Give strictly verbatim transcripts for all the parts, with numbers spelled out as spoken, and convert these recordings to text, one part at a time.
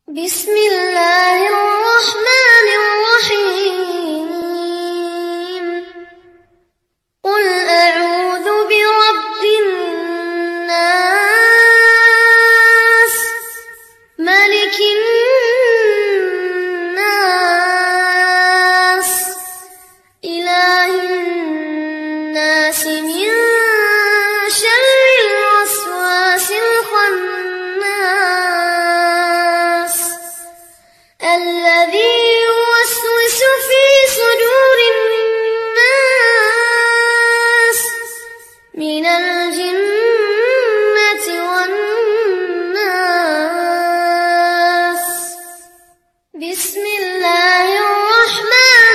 بسم الله الرحمن الرحيم. قل أعوذ برب الناس ملك الناس إله الناس من شر الوسواس الخناس الذي يوسوس في صدور الناس من الجنة والناس. بسم الله الرحمن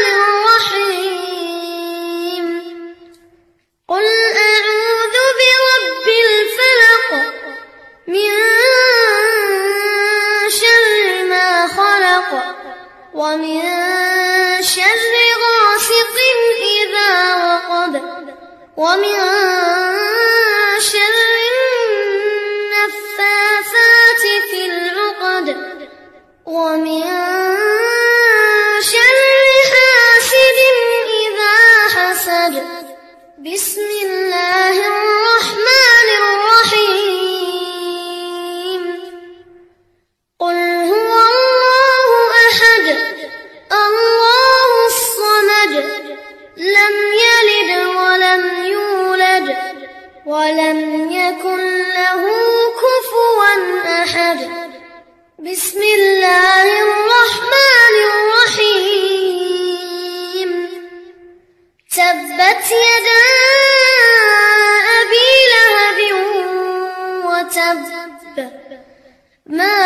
الرحيم. قل أعوذ برب الفلق من شر ما خلق ومن شر غاسق إذا وقب ومن شر النفاثات في العقد ومن شر حاسد إذا حسد. بسم الله الرحمن الرحيم. قل هو الله أحد الله الصمد لم يلد ولم يولد ولم يكن له كفوا أحد. بسم الله الرحمن الرحيم. تبت يدا أبي لهب وتب ما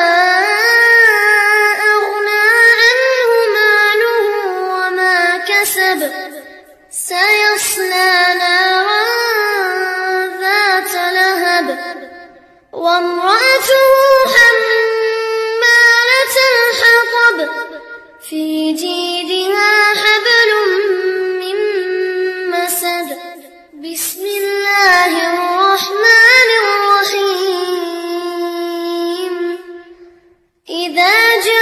أغنى عنه ماله وما كسب سيصلى نارا ذات لهب وامرأته حمالة الحطب في جيدها حبل من مسد. بسم الله الرحمن الرحيم. إذا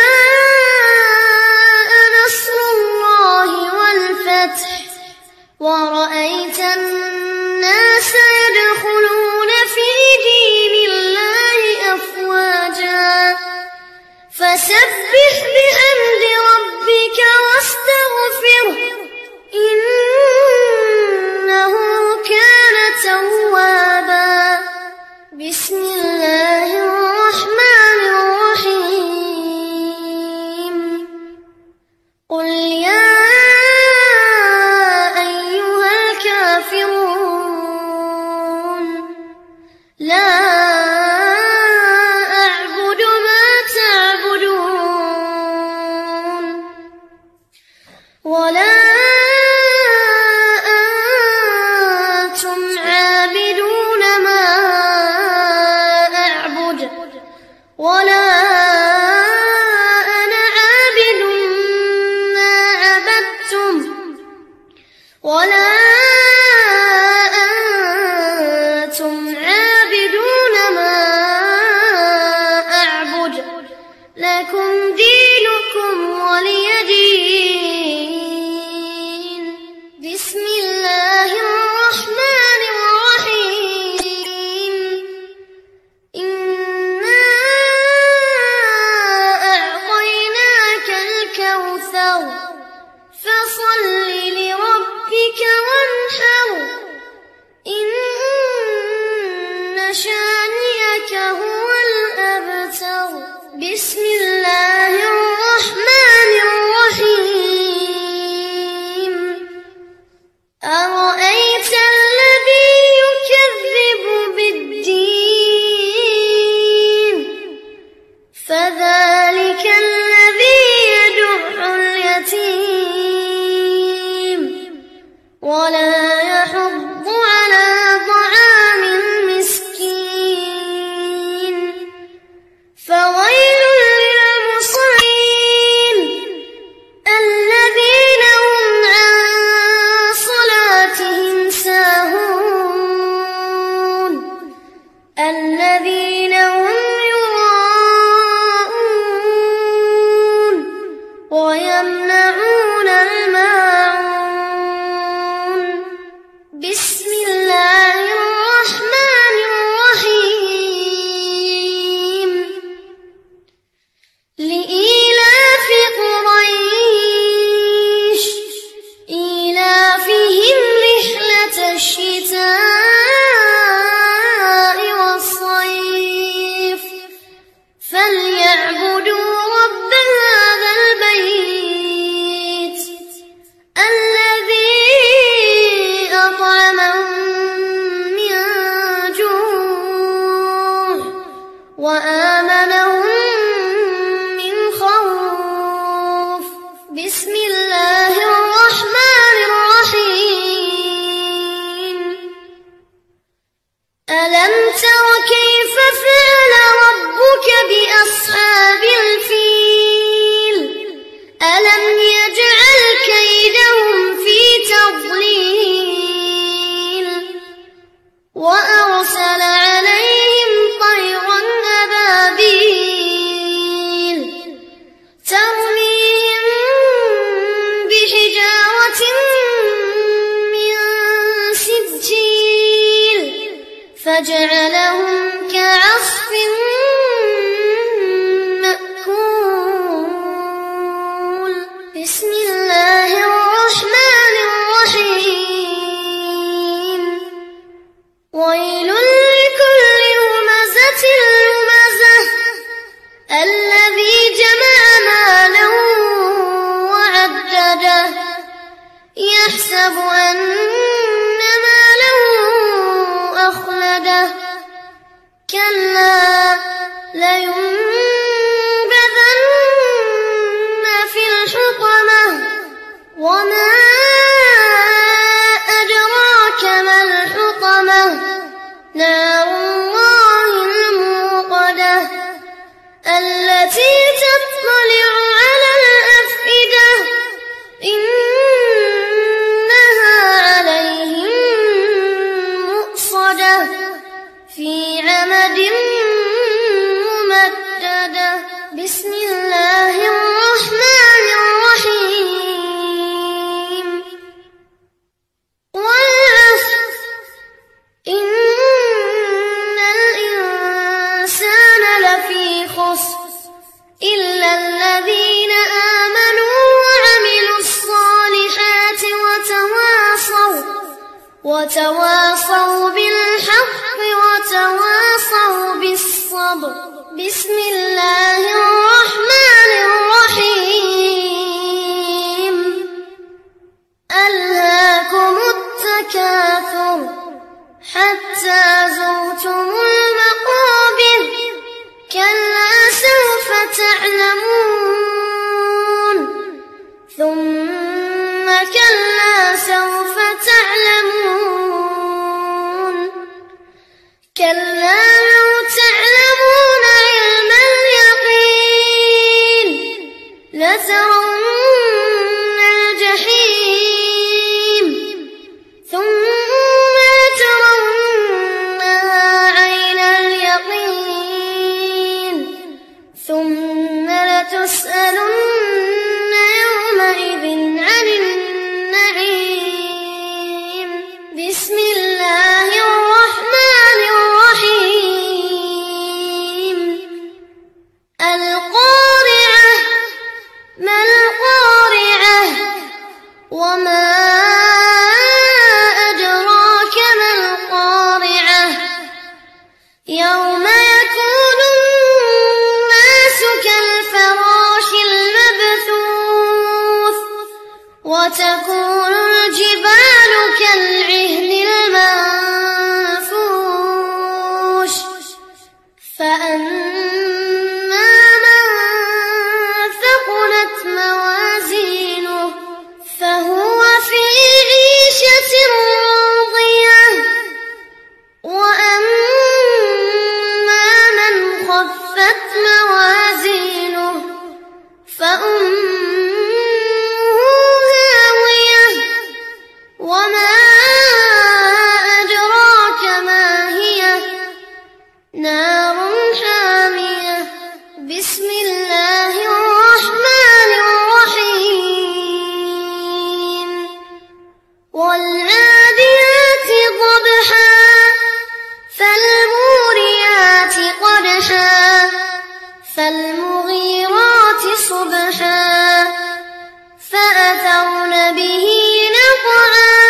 جاء نصر الله والفتح ورأيت الناس يدخلون في دين الله أفواجا فسبح بحمد ربك واستغفره إنه كان توابا. بسم الله الرحمن الرحيم. قل يا أيها الكافرون لا أعبد ما تعبدون ولا أنتم عابدون ما أعبد ولا أنا عابد ما عبدتم ولا أنتم عابدون ما أعبد لكم دينكم ولي دين. بسم الله الرحمن الرحيم. إنا أعطيناك الكوثر فصل لربك وانحر إن شانئك هو الأبتر. بسم الله الرحمن الرحيم. أرأيت الذي يكذب بالدين فذلك الذي يدع اليتيم ولا يحض على طعام المسكين فويل فليعبدوا رب هذا البيت الذي أطعمهم من جوع وآمنهم من خوف. بسم الله الرحمن الرحيم. ألم تر كيف فعل ربك بأصحاب الفيل؟ ألم يجعل كيدهم في تضليل وأرسل عليهم طيرا أبابيل ترميهم بحجارة من سجيل فجعلهم كعصف مأكول. بسم الله الرحمن الرحيم. ويل لكل همزة لمزة الذي جمع مالا وعدده يحسب أن ماله أخلده كلا لينبذن في الحطمة وما أدراك ما الحطمة نار الله الموقدة التي تطلع على الأفئدة إنها عليهم مؤصدة في عمد ممددة. بسم الله الرحمن الرحيم. والعصر إن الإنسان لفي خسر إلا الذين آمنوا وعملوا الصالحات وتواصوا وتواصوا بالحق وتواصوا بالصبر. بسم الله الرحمن الرحيم. ألهاكم التكاثر حتى زرتم المقابر كلا سوف تعلمون ثم كلا سوف تعلمون كلا لو تعلمون علم اليقين لترون الجحيم ثم لترونها عين اليقين ثم لتسألن يومئذ عن النعيم. بسم الله الرحمن الرحيم. القارعة ما القارعة وما أدراك ما القارعة يوم يكون الناس كالفراش المبثوث وتكون الجبال كالعهن المنفوش فأما من ثقلت موازينه فهو في عيشة راضية وأما من خفت موازينه فأمه هاوية وما أدراك ما هي نار حامية. بسم الله الرحمن الرحيم. والعاديات ضبحا فالموريات قدحا فالمغيرات صبحا فأثرن به نقعا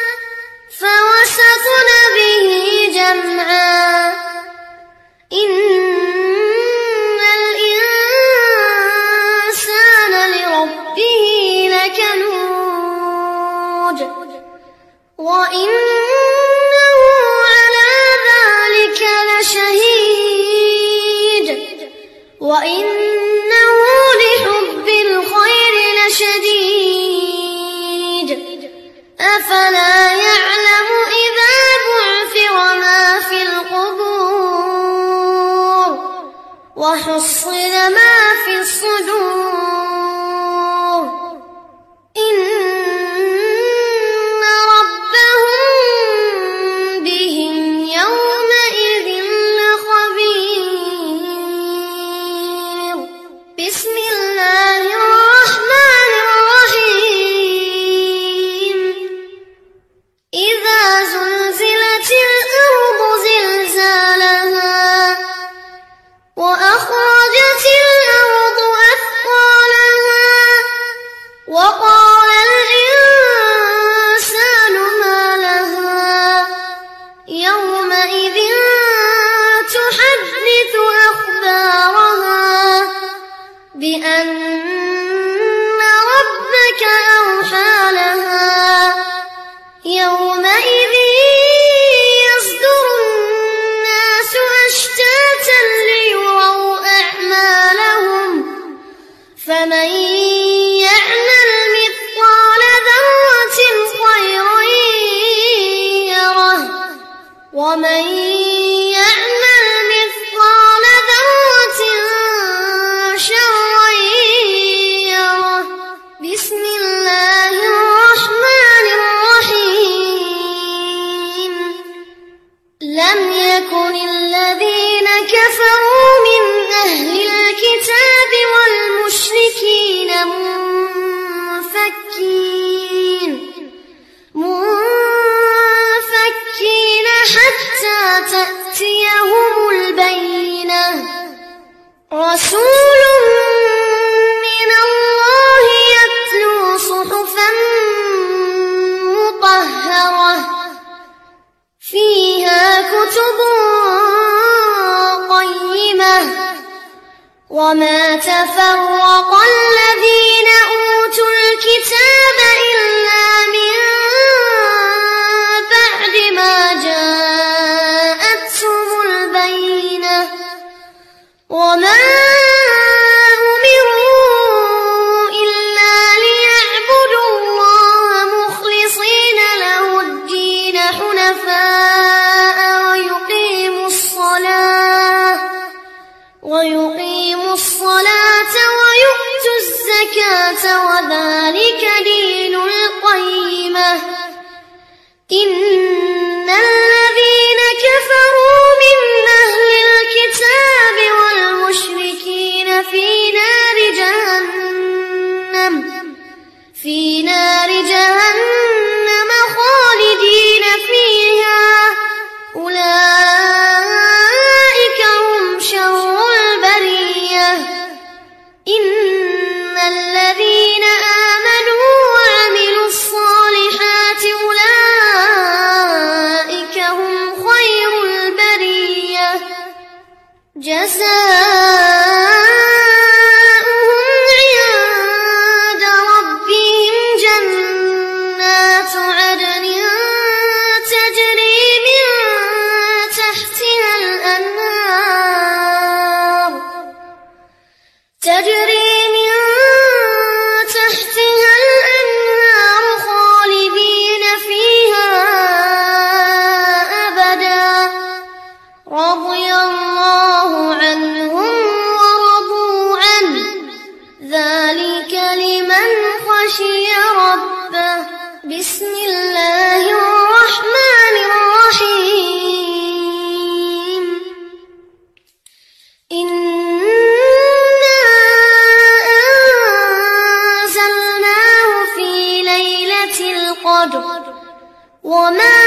فوسطن به جمعا إن وإنه لحب الخير لشديد أفلا يعلم إذا بعثر ما في القبور وحصل ما في الصدور إن ربهم بهم يومئذ لخبير بسم الله الرحمن الرحيم إذا زلزلت الأرض زلزالها وأخرجت الأرض أثقالها وقال الإنسان ما لها يومئذ تحدث أخبارها بأن ربك أوحى لها يومئذ يصدر الناس أشتاتا ليروا أعمالهم فمن يعمل مثقال ذرة خيرا يره ومن يعمل مثقال ذرة شرا يره بسم الله الرحمن الرحيم لم يكن الذين كفروا من أهل الكتاب والمشركين منفكين منفكين حتى تأتيهم البينة رسول من الله يتلو صحفا مطهرة فيها كتب قيمة وما تفرق الذين أوتوا الكتاب إلا من بعد ما جاءتهم البينة وما أمروا إلا ليعبدوا الله مخلصين له الدين حنفاء ويقيموا الصلاة ويقيموا الصلاة ويؤتوا الزكاة وذلك دين القيمة إن الذين كفروا من أهل الكتاب والمشركين في نار جهنم في نار جهنم خالدين فيها أولئك هم شر البرية إن الذين آمنوا وعملوا الصالحات أولئك هم خير البرية جزاؤهم عند ربهم جنات عدن تجري من تحتها الأنهار تجري من تحتها الأنهار خالدين فيها أبدا رضي الله عنهم ورضوا عنه ذلك لمن خشي ربه بسم الله الرحمن الرحيم إنا أنزلناه في ليلة القدر وما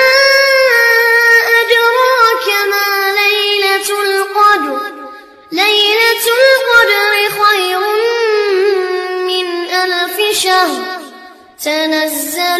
أدراك ما ليلة القدر ليلة القدر خير من ألف شهر تنزل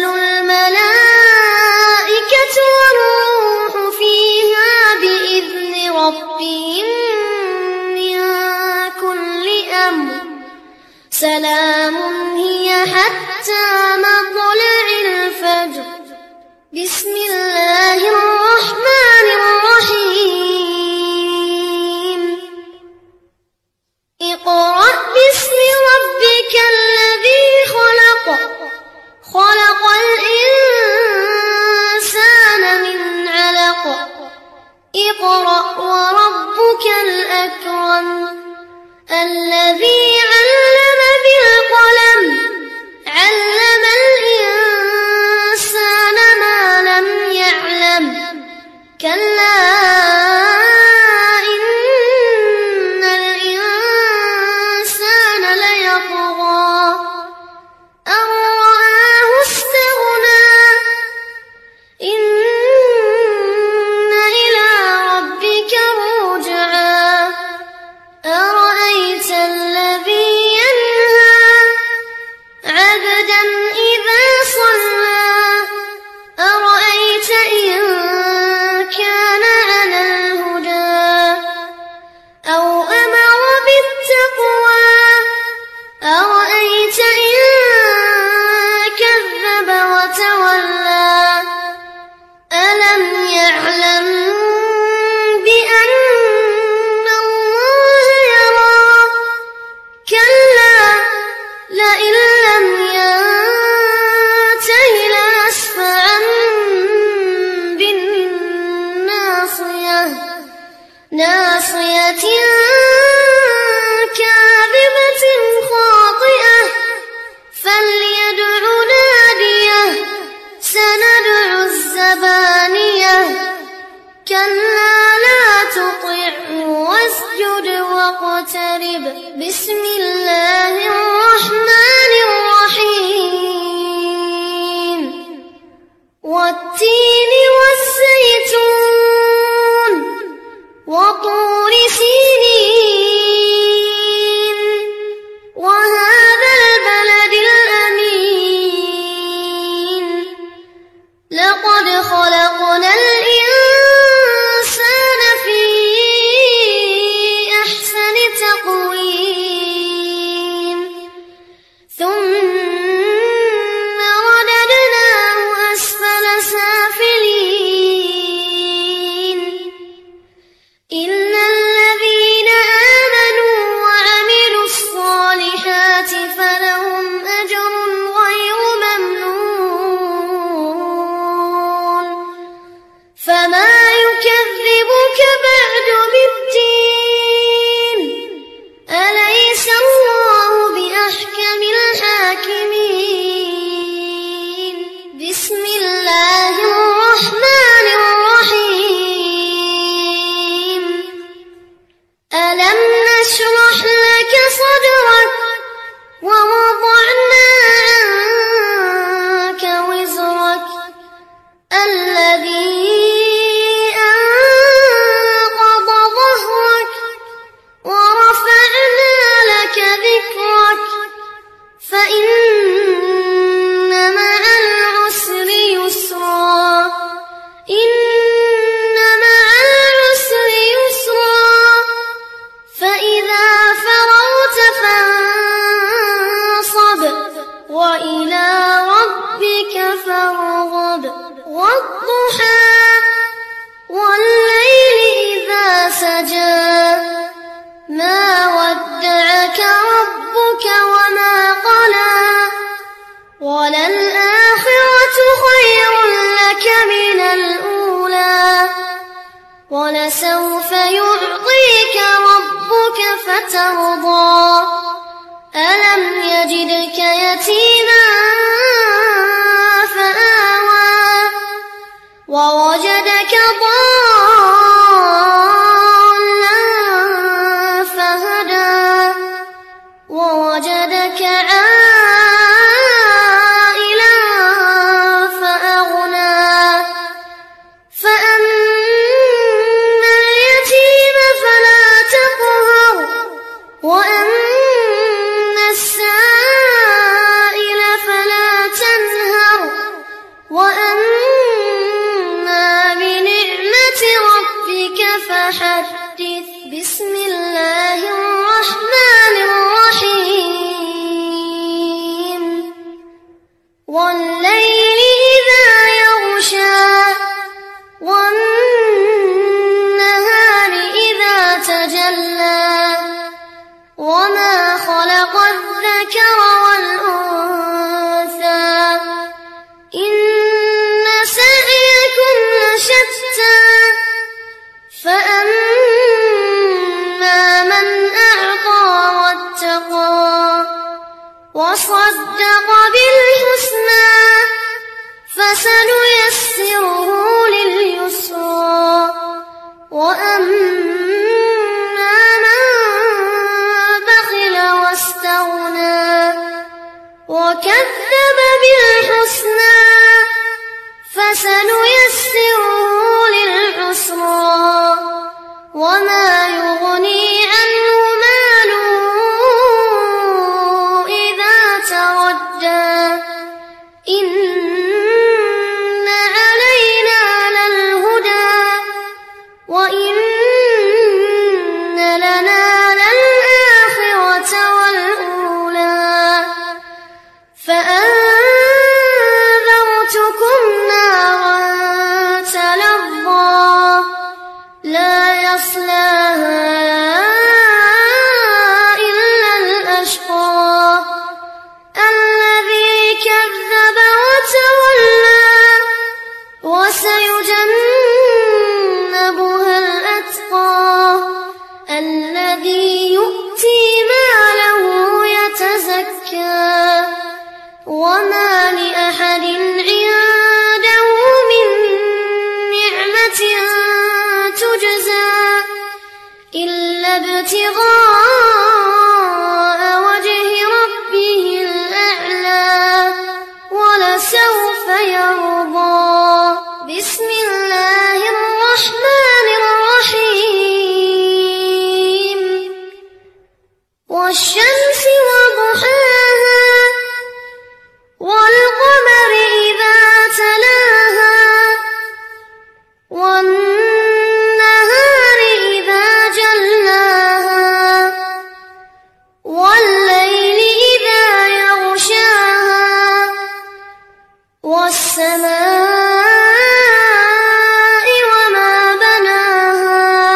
الملائكة والروح فيها بإذن ربهم من كل أمر سلام هي حتى مطلع الفجر بسم الله الرحمن الرحيم خلق خلق الإنسان من علق اقرأ وربك الأكرم الذي علم بالقلم علم الإنسان ما لم يعلم كلا إن الإنسان ليطغى أن رآه استغنى إن إلى ربك الرجعى أرأيت الذي ينهى عبدا إذا صلى أرأيت إن كان على الهدى أو أمر بالتقوى أرأيت إن كذب وتولى ألم يعلم بأن الله يرى كلا لئن لم ينته لنسفعا بالناصية ناصية كاذبة خاطئة فليدع ناديه سندع الزبانية كلا لا تطعه واسجد واقترب بسم الله الرحمن الرحيم والتين والزيتون وطور سينين وهذا البلد الأمين لقد خلقنا الإنسان في أحسن تقويم ثم رددناه أسفل سافلين إلا الذين آمنوا وعملوا الصالحات فلهم أجر غير ممنون فما يكذبك بعد بالدين أليس الله بأحكم الحاكمين بسم الله الرحمن الرحيم ألم نشرح لك صدرك ووضعنا عنك وزرك الذي أنقض ظهرك ورفعنا لك ذكرك فإن مع العسر يسرا إن مع العسر يسرا فإذا فرغت فانصب وإلى ربك فارغب والضحى والليل إذا سجى ما ودعك ربك وما قلى وللآخرة خير لك من الأولى ولسوف يعطيك ربك فترضى ألم يجدك يتيما فآوى ووجدك ضالا فهدى ووجدك عائلا فأغنى فأما اليتيم فلا تقهر وأما السائل فلا تنهر وأما بنعمة ربك فحدث بسم الله الرحمن الرحيم والليل إذا يغشى والنهار إذا تجلى وما خلق الذكر والأنثى وصدق بالحسنى فسنيسره لليسرى وأما من بخل واستغنى وكذب بالحسنى فسنيسره للعسرى وما يغني عنه ماله إذا تردى إن علينا للهدى وإن لنا للآخرة والأولى فأنذرتكم نارا تلظى لا يصلاها إلا الأشقى الذي كذب وتولى وسيجنبها الأتقى الذي يؤتي ماله يتزكى وما لأحد عنده من نعمة تجزى إلا ابتغاء وجه ربه الأعلى ولسوف يرضى. بسم الله الرحمن الرحيم والشمس وضحاها والقمر إذا تلاها والنهار إذا جلاها والليل إذا يغشاها والسماء وما بناها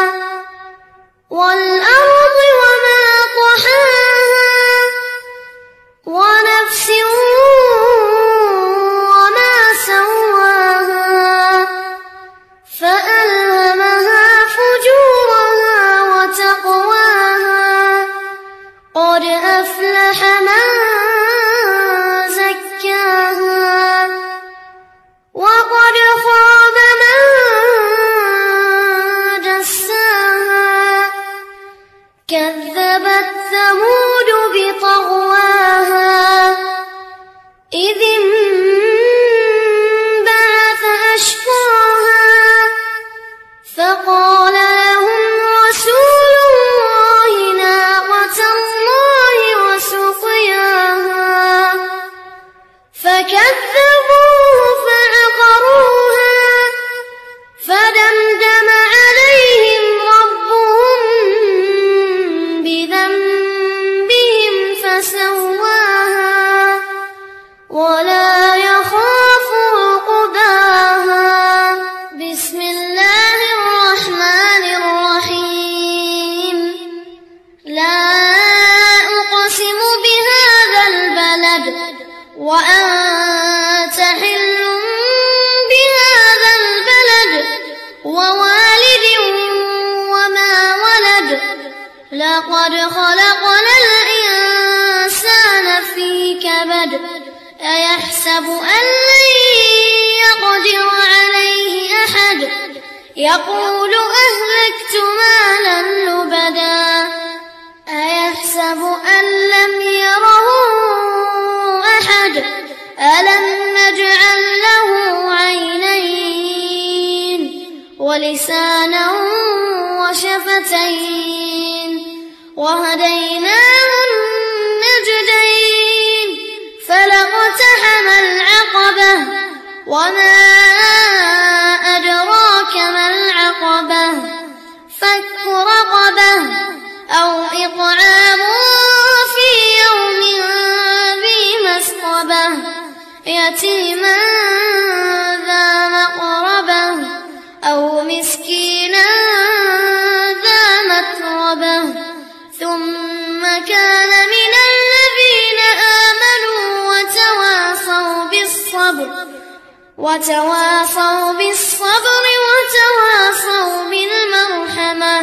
والأرض وما طحاها ونفس وما سواها فألهمها فجورها وتقواها قد أفلح من زكاها وقد خاب من دساها كذبت ثمود بطغواها إذ انبعث أشقاها فقال لهم رسول الله ناقة الله وسقياها فكذبوه فعقروها فدمدم عليهم ربهم بذنبهم فسواها ولا يخاف عقباها. بسم الله الرحمن الرحيم لا أقسم بهذا البلد وأنت حل بهذا البلد ووالد وما ولد لقد خلقنا الإنسان في كبد أيحسب أن لن يقدر عليه أحد يقول أهلكت مالا لبدا أيحسب أن لم يره أحد ألم نجعل له عينين ولسانا وشفتين وهديناه النجدين فلاقتحم العقبة وما أدراك ما العقبة فك رقبة أو إطعام في يوم ذي مسقبة يتيما ذا مقربة أو مسكينا ذا متربة ثم كان من الذين آمنوا وتواصوا بالصبر وتواصوا بالصبر وتواصوا بالمرحمة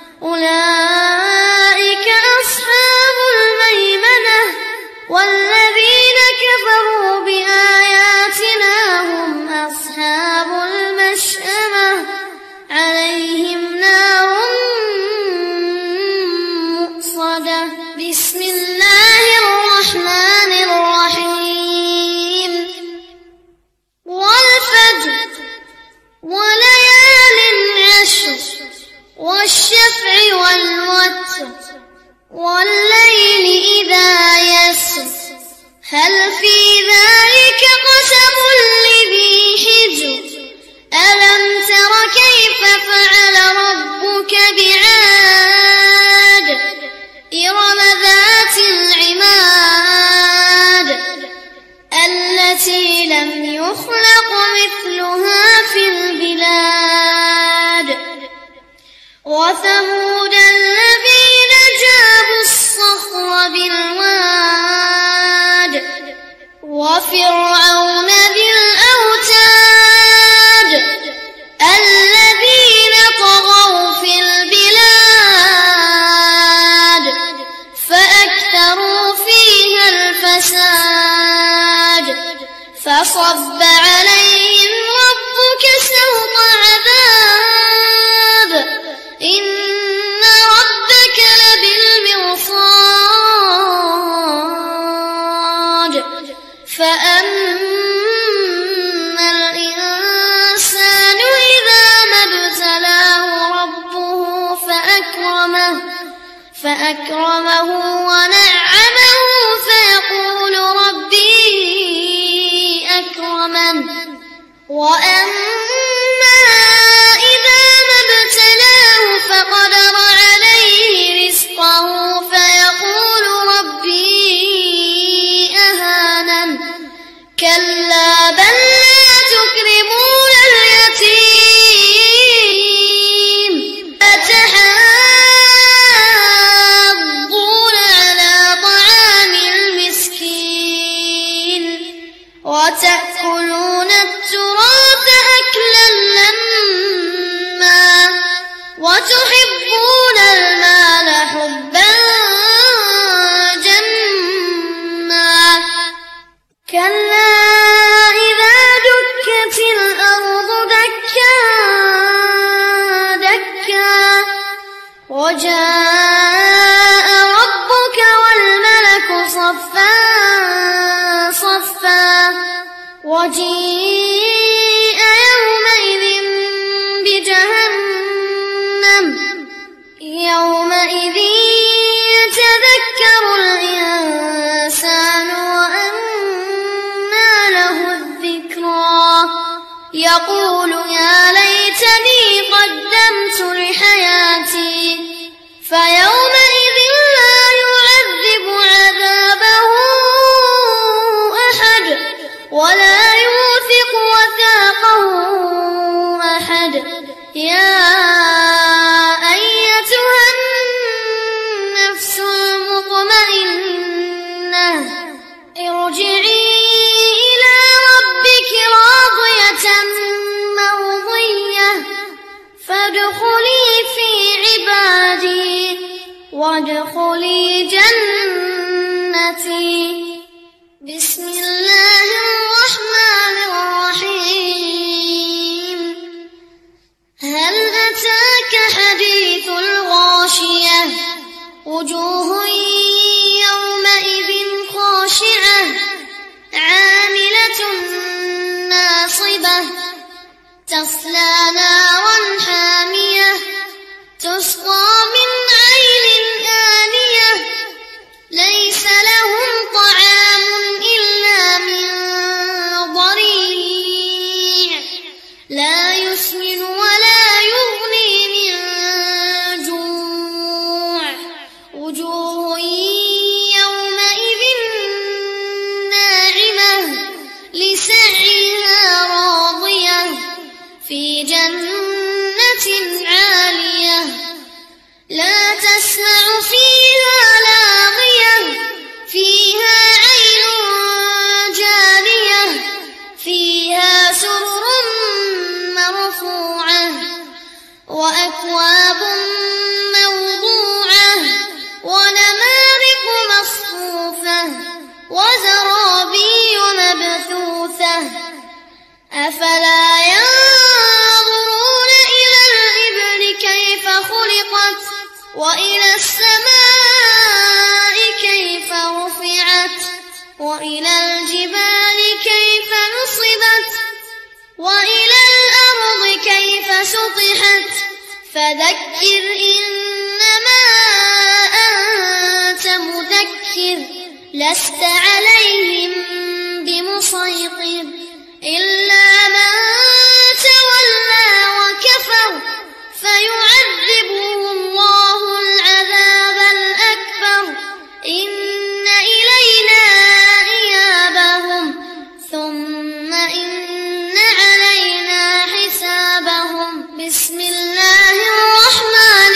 أولئك أصحاب الميمنة والذين بسم الله الرحمن الرحيم والفجر وليال عشر والشفع والوتر والليل إذا يسر هل في ذلك قسم لذي حجر ألم تر كيف فعل ربك بعاد إرم ذات العماد التي لم يخلق مثلها في البلاد وثمود الذين جابوا الصخر بالواد وفرعون ذي الأوتاد الذين طغوا في البلاد فأكثروا فيها الفساد فصب عليهم ربك سوط عذاب إن ربك لبالمرصاد فأما الإنسان إذا ما ابتلاه ربه فأكرمه فأكرمه ونعمه فيقول ربي أكرمن وأما إذا ما ابتلاه فقدر عليه رزقه فيقول ربي أهانن كلا بل لا تكرمون اليتيم أتحاضون على طعام المسكين وتأكلون التراث أكلا لما وتحبون المال حبا جما كلا إذا دكت الأرض دكا دكا وجاء ربك والملك صفا صفا وجيء يومئذ بجهنم يومئذ يتذكر الإنسان وأنى له الذكرى يقول يا ليتني قدمت لحياتي فيومئذ لا يعذب عذابه أحد ولا يوثق وثاقه أحد يا أيتها النفس المطمئنة ارجعي إلى ربك راضية مرضية فادخلي في عبادي وادخلي جنتي بسم الله الرحمن الرحيم هل أتاك حديث الغاشية وجوه يومئذ خاشعة عاملة ناصبة تصلى نارا حامية تسقى من عين آنية ليس لهم طعام إلا من ضريع لا يسمن ولا يغني من جوع وجوه يومئذ ناعمة لسعيها راضية في جنة عالية لا تسمع فيها لاغية فيها عين جارية فيها سرر مرفوعة وأكواب موضوعة ونمارق وإلى الجبال كيف نصبت وإلى الأرض كيف سطحت فذكر إنما أنت مذكر لست عليهم بمسيطر إلا من تولى وكفر فيعذبه الله العذاب الأكبر إن إلينا إيابهم ثم إن علينا حسابهم بسم الله الرحمن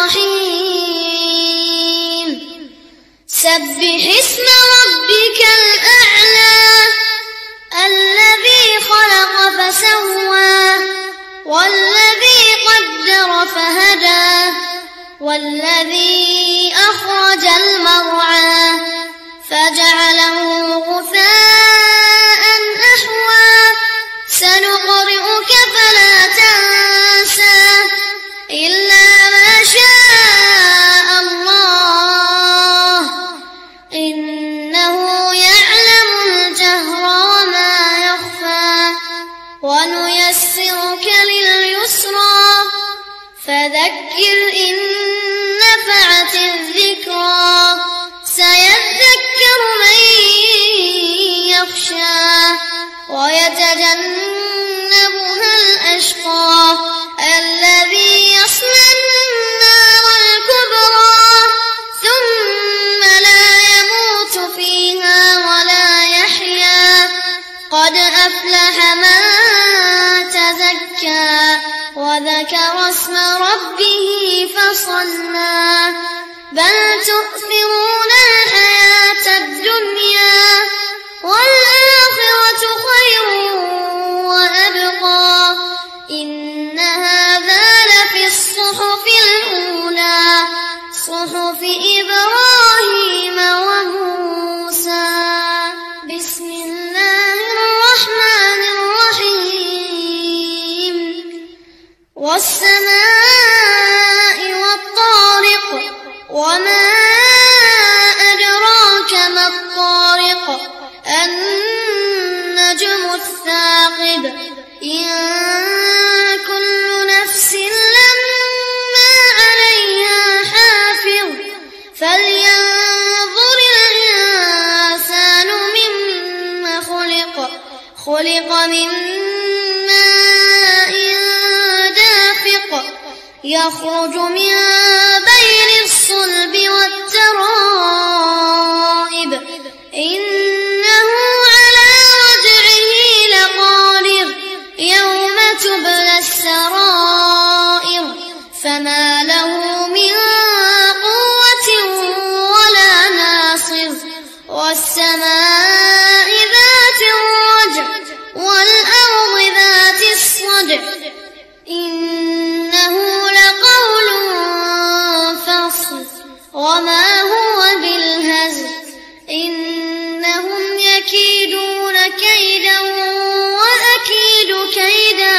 الرحيم سبح اسم ربك الأعلى الذي خلق فسوى والذي قدر فهدى والذي أخرج المرعى فجعله غثاء أحوى سنقرئك فلا تنسى إلا ما شاء الله إنه يعلم الجهر وما يخفى ونيسرك لليسرى فذكر إن نفعت الذكرى سيذكر من يخشى ويتجنبها الأشقى الذي يصلى النار الكبرى ثم لا يموت فيها ولا يحيا قد أفلح من تزكى وذكر اسم ربه فصلى بل تؤثرون الحياة الدنيا والآخرة خير وأبقى إن هذا لفي الصحف الأولى صحف إبراهيم وموسى بسم الله الرحمن الرحيم والسماء والطارق وما أدراك ما الطارق النجم الثاقب إن كل نفس لما عليها حافظ فلينظر الإنسان مما خلق خلق من ماء دافق يخرج من بين الصلب والترائب إنه على رجعه لقادر يوم تبلى السرائر فما له من قوة ولا ناصر والسماء ذات الرجع والأرض ذات الصدع إنه لقول فصل وما هو بالهزل إنهم يكيدون كيدا وأكيد كيدا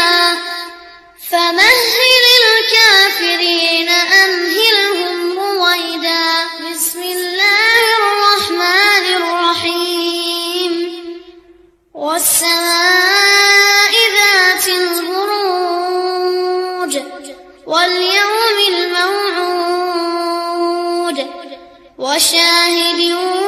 فمهل الكافرين أمهلهم رويدا بسم الله الرحمن الرحيم والسماء ذات البروج واليوم الموعود وشاهد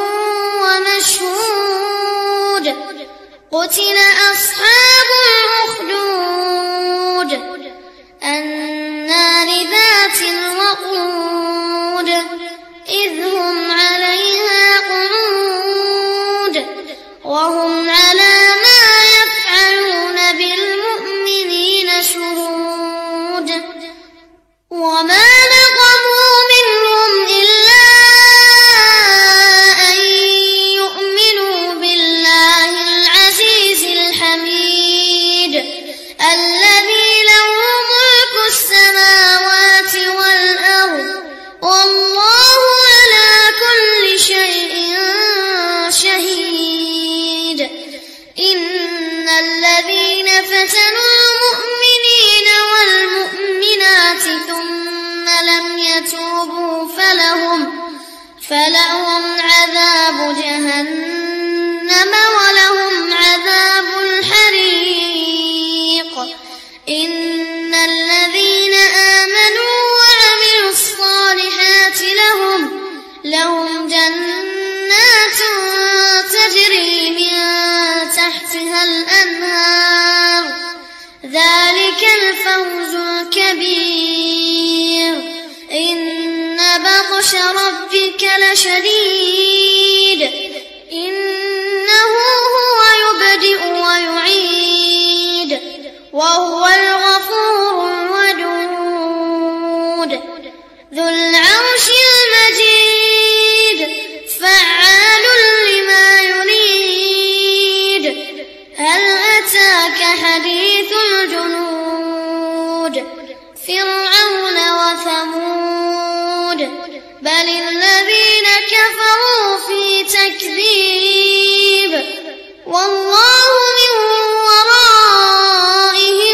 ومشهود قتل أصحاب الأخدود النار ذات الوقود إذ هم عليها قعود وهم على ما يفعلون بالمؤمنين شهود وما نقموا منهم إلا أن يؤمنوا بالله العزيز الحميد الذي له ملك السماوات والأرض والله على كل شيء شهيد إن الذين فتنوا المؤمنين والمؤمنات ثم لم يتوبوا فلهم فلهم عذاب جهنم جهنم ولهم عذاب الحريق إن الذين آمنوا وعملوا الصالحات لهم لهم جنات تجري من تحتها الأنهار ذلك الفوز الكبير إن بطش ربك لشديد إنه هو يبدئ ويعيد وهو الغفور الودود ذو العرش المجيد فعال لما يريد هل أتاك حديث الجنود فرعون وثمود بل الذين كفروا في تكذيب والله من ورائهم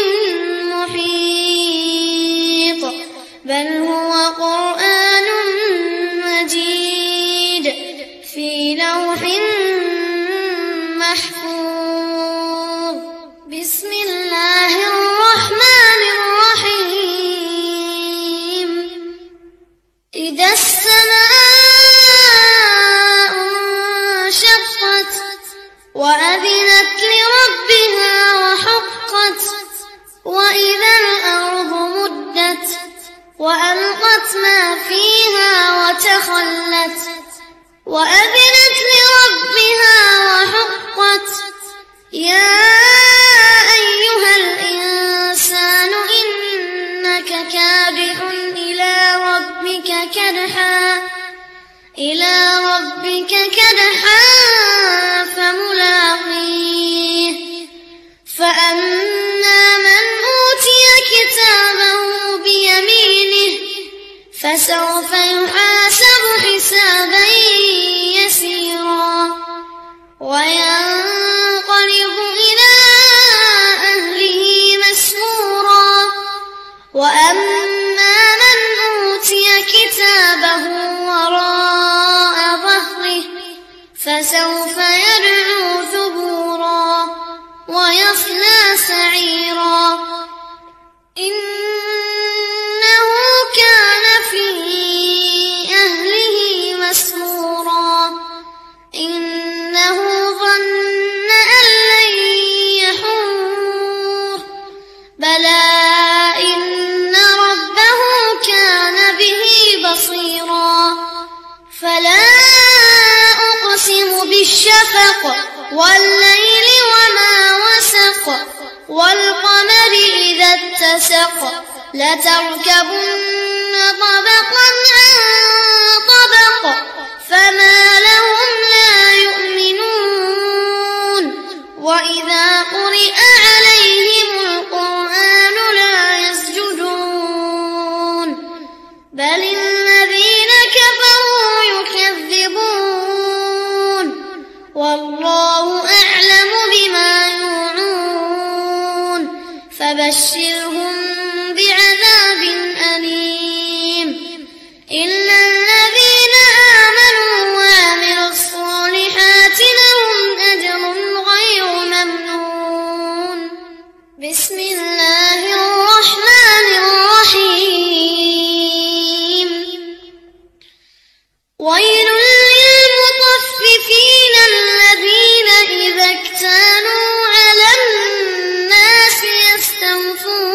محيط بل هو قرآن مجيد في لوح محفوظ بسم الله الرحمن الرحيم إذا السماء انشقت وأذنت لربها وحقت وإذا الأرض مدت وألقت ما فيها وتخلت وأذنت لربها وحقت يا أيها الإنسان إنك كادح إلى ربك كدحا إلى ربك كدحا فملاقيه فأما من أوتي كتابه بيمينه فسوف يحاسب حسابا يسيرا وينقلب إلى أهله مسرورا وأما من أوتي كتابه وراء ظهره فسوف يدعو ثبورا ويصلى سعيرا إنه كان في أهله مسرورا إنه ظن أن لن يحور بلى إن ربه كان به بصيرا فلا أقسم بالشفق والليل وما وسق والقمر إذا اتسق لتركبن طبقا عن طبق فما لهم لا يؤمنون وإذا قرئ عليهم القرآن لا يسجدون بل الذين كفروا يكذبون والله أعلم بما يوعون فبشرهم بعذاب أليم إلا الذين آمنوا وعملوا الصالحات لهم أجر غير ممنون بسم الله الرحمن الرحيم ويل للمطففين الذين إذا اكتالوا على الناس يستوفون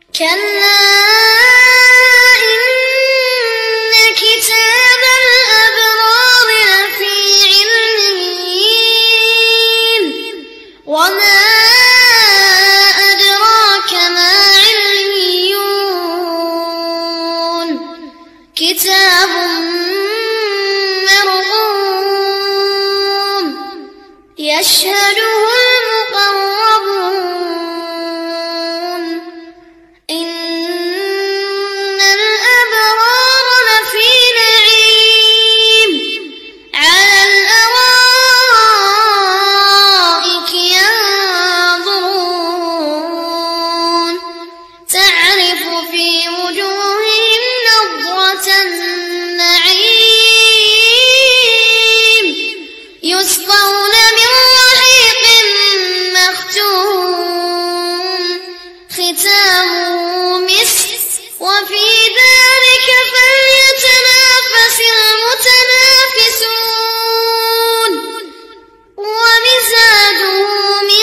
كلا إن كتاب الأبرار لفي عليين وما أدراك ما عليون كتاب مرقوم يشهده المقربون إن الأبرار لفي نعيم على الأرائك ينظرون تعرف في وجوههم نضرة النعيم يسقون من رحيق مختوم ختامه مسك وفي ذلك فليتنافس المتنافسون ومزاجه من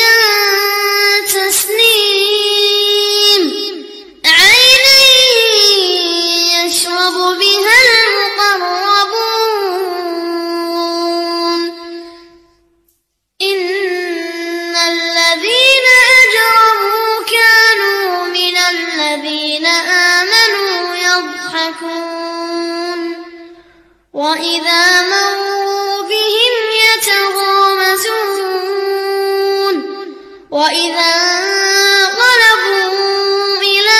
تسنيم عينا يشرب بها المقربون إن الذين أجرموا كانوا من الذين آمنوا يضحكون وإذا مروا بهم يتغامزون وإذا انقلبوا إلى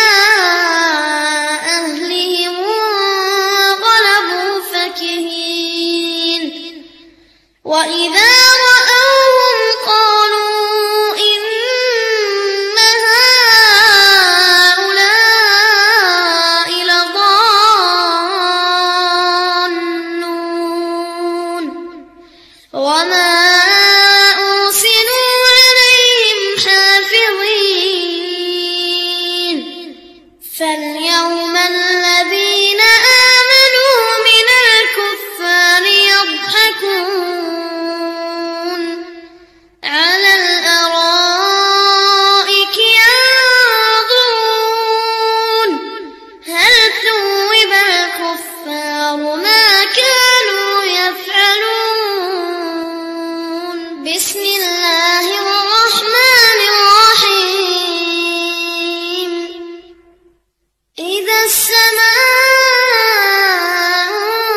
أهلهم انقلبوا فكهين وإذا رأوهم قالوا إن هؤلاء لضالون وما أرسلوا عليهم حافظين فاليوم الذين آمنوا من الكفار يضحكون على الأرائك ينظرون هل ثوب الكفار ما كانوا يفعلون بسم الله الرحمن الرحيم إذا السماء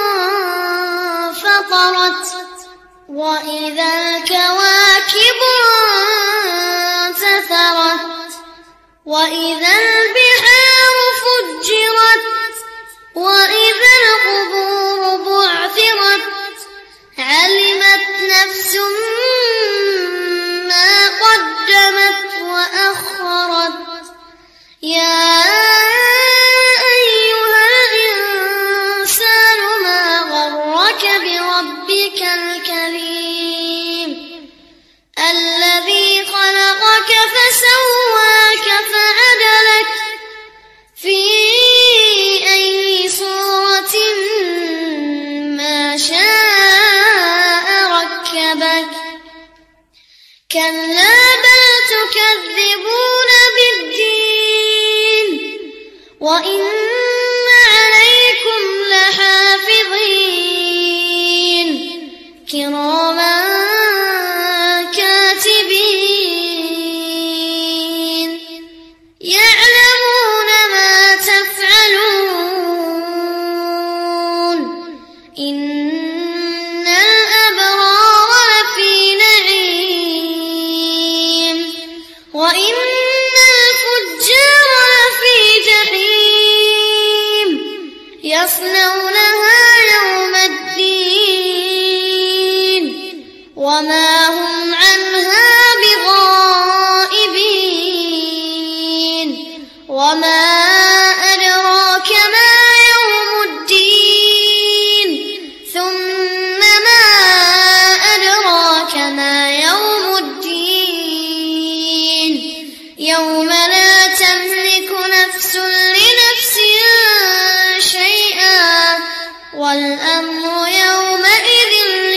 فطرت وإذا الكواكب انتثرت وإذا البحار فجرت وإذا القبور بعثرت علمت نفس ما قدمت وأخرت يا أيها الإنسان ما غرك بربك الكريم الذي خلقك فسواك فعدلك في أي صورة ما شاء ركبك كلا بل تكذبون بالدين وإن عليكم لحافظين كراما كاتبين يعلمون ما تفعلون إن الأبرار لفي نعيم وإن الفجار لفي جحيم يصلونها يوم الدين وما هم عنها بغائبين وما أدراك ما يوم الدين ثم ما أدراك ما يوم الدين يوم لا تملك نفس لنفس شيئا والأمر يومئذ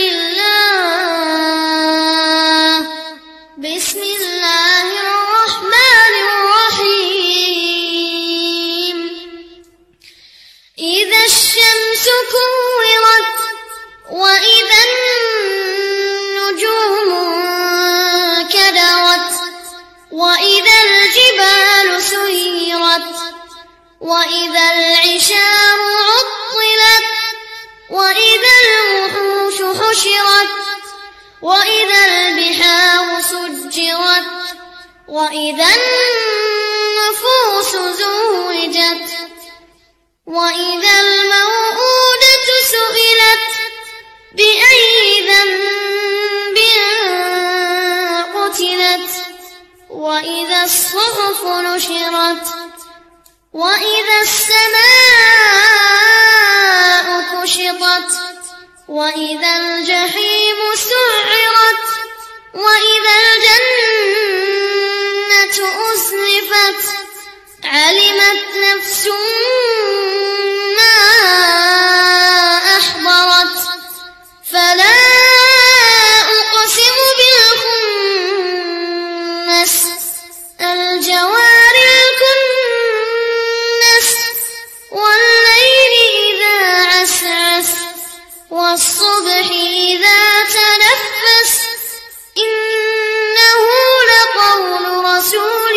لله بسم الله الرحمن الرحيم الشمس كورت وإذا النجوم انكدرت وإذا الجبال سيرت وإذا العشار عطلت وإذا الوحوش حشرت وإذا البحار سجرت وإذا النفوس زوجت وإذا الموءودة سئلت بأي ذنب قتلت وإذا الصحف نشرت وإذا السماء كشطت وإذا الجحيم سعرت وإذا الجنة أزلفت علمت نفس ما أحضرت فلا أقسم بالخنس الجوار الكنس والليل إذا عسعس والصبح إذا تنفس إنه لقول رسول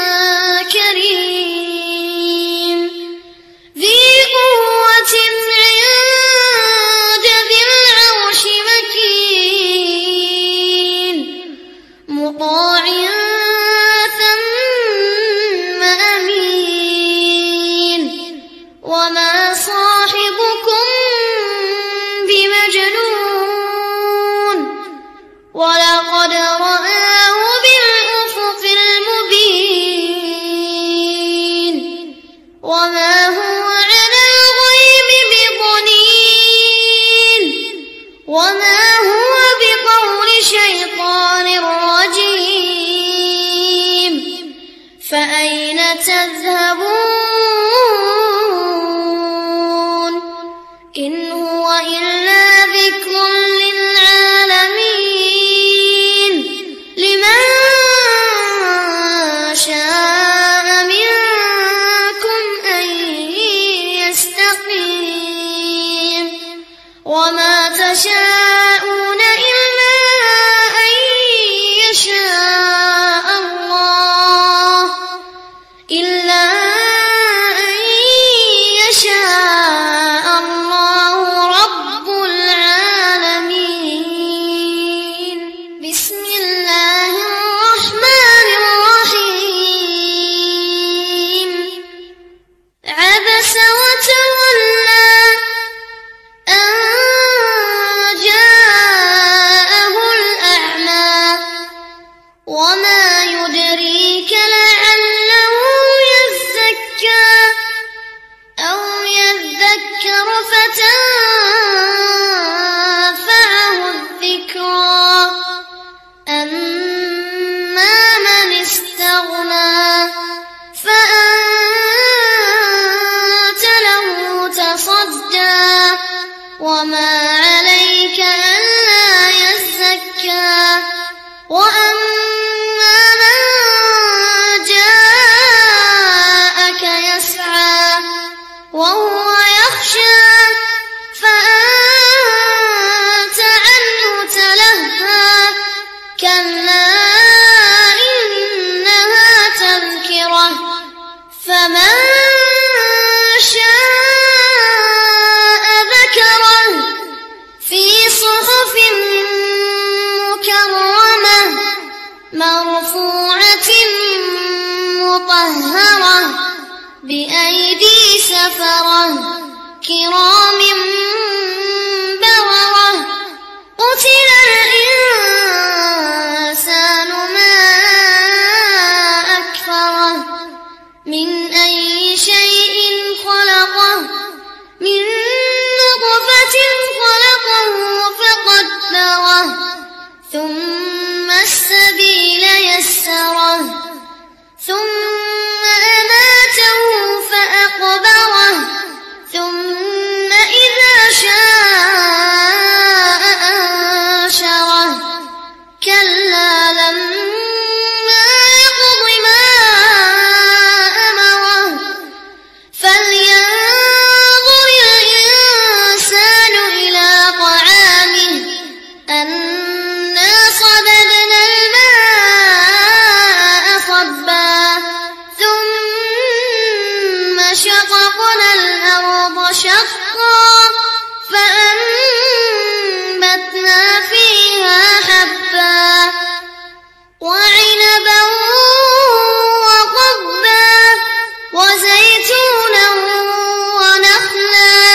كريم ذي قوة عند ذي العرش مكين مطاع ثم أمين وما صاحبكم بمجنون ولقد رآه بالأفق المبين وما هو على الغيب بضنين وما هو بقول شيطان رجيم فأين تذهبون إن هو إلا ذكر للعالمين لمن شاء منكم أن يستقيم وما تشاءون إلا أن يشاء الله إلا أن يشاء الله رب العالمين بسم الله الرحمن الرحيم عبس وتولى أن جاءه الأعمى وما يدريك لعله يزكى أو يذكر فتنفعه الذكرى أما من استغنى فأنت له تصدى وما عليك ألا يزكى وأما من جاءك يسعى وهو يخشى فأنت عنه تلهى كلا إنها تذكرة فمن شاء ذكره في صحف مكرمة مرفوعة مطهرة بأيدي سفرة كرام بررة قتل الإنسان ما أكفره من أي شيء خلقه من نطفة خلقه فقدره ثم السبيل يسره ثم أماته فأقبره ثم إذا شاء أنشره كلا لما يقض ما أمره شققنا الأرض شقا فأنبتنا فيها حبا وعنبا وقضبا وزيتونا ونخلا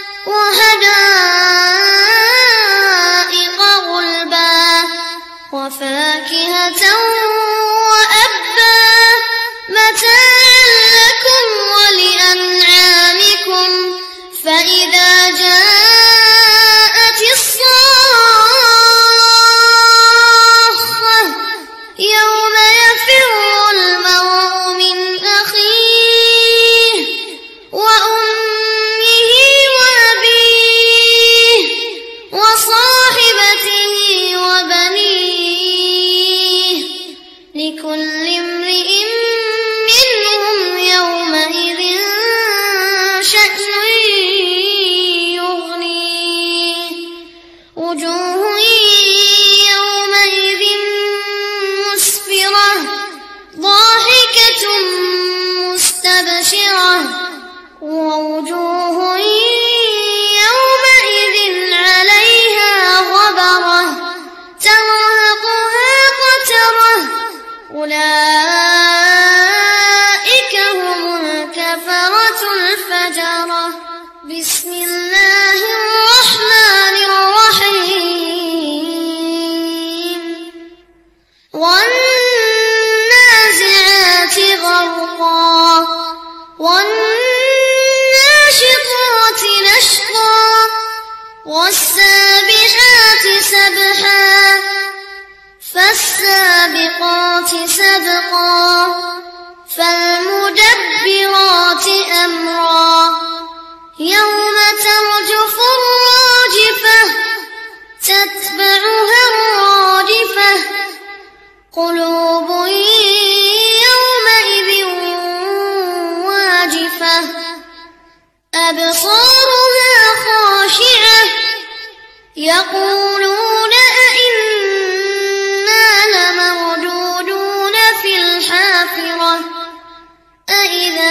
وحدائق غلبا وفاكهة وأبا متاعا لكم ولأنعامكم فإذا جاءت الصاخة يوم يفر المرء من أخيه وأمه وأبيه وصاحبته وبنيه لكل امرئ منهم يومئذ شأن يغنيه وجوه يومئذ مسفرة ضاحكة مستبشرة ووجوه يومئذ عليها غبرة ترهقها قترة أولئك هم الكفرة الفجرة. بسم الله الرحمن الرحيم والنازعات غرقا والناشطات نشطا والسابحات سبحا فالسابقات سبقا فالمدبرات أمرا يوم ترجف الراجفة تتبعها الرادفة قلوب يومئذ واجفة أبصارها خاشعة يقولون أئنا لمردودون في الحافرة أئذا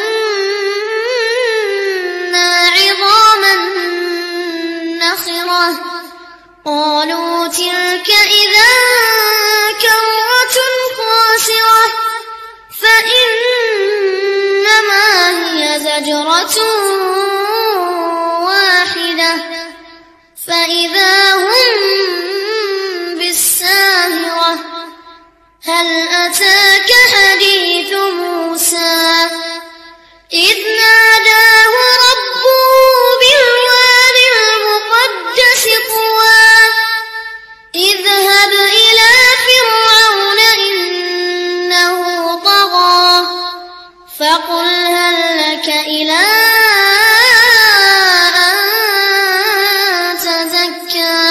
كنا عظاما نخرة قالوا تلك إذا كرة خاسرة فإنما هي زجرة واحدة فإذا هم بالساهرة هل أتاك حديث موسى إذ ناداه ربه بالواد المقدس طوى اذهب إلى فرعون إنه طغى فقل هل لك إلى أن تزكى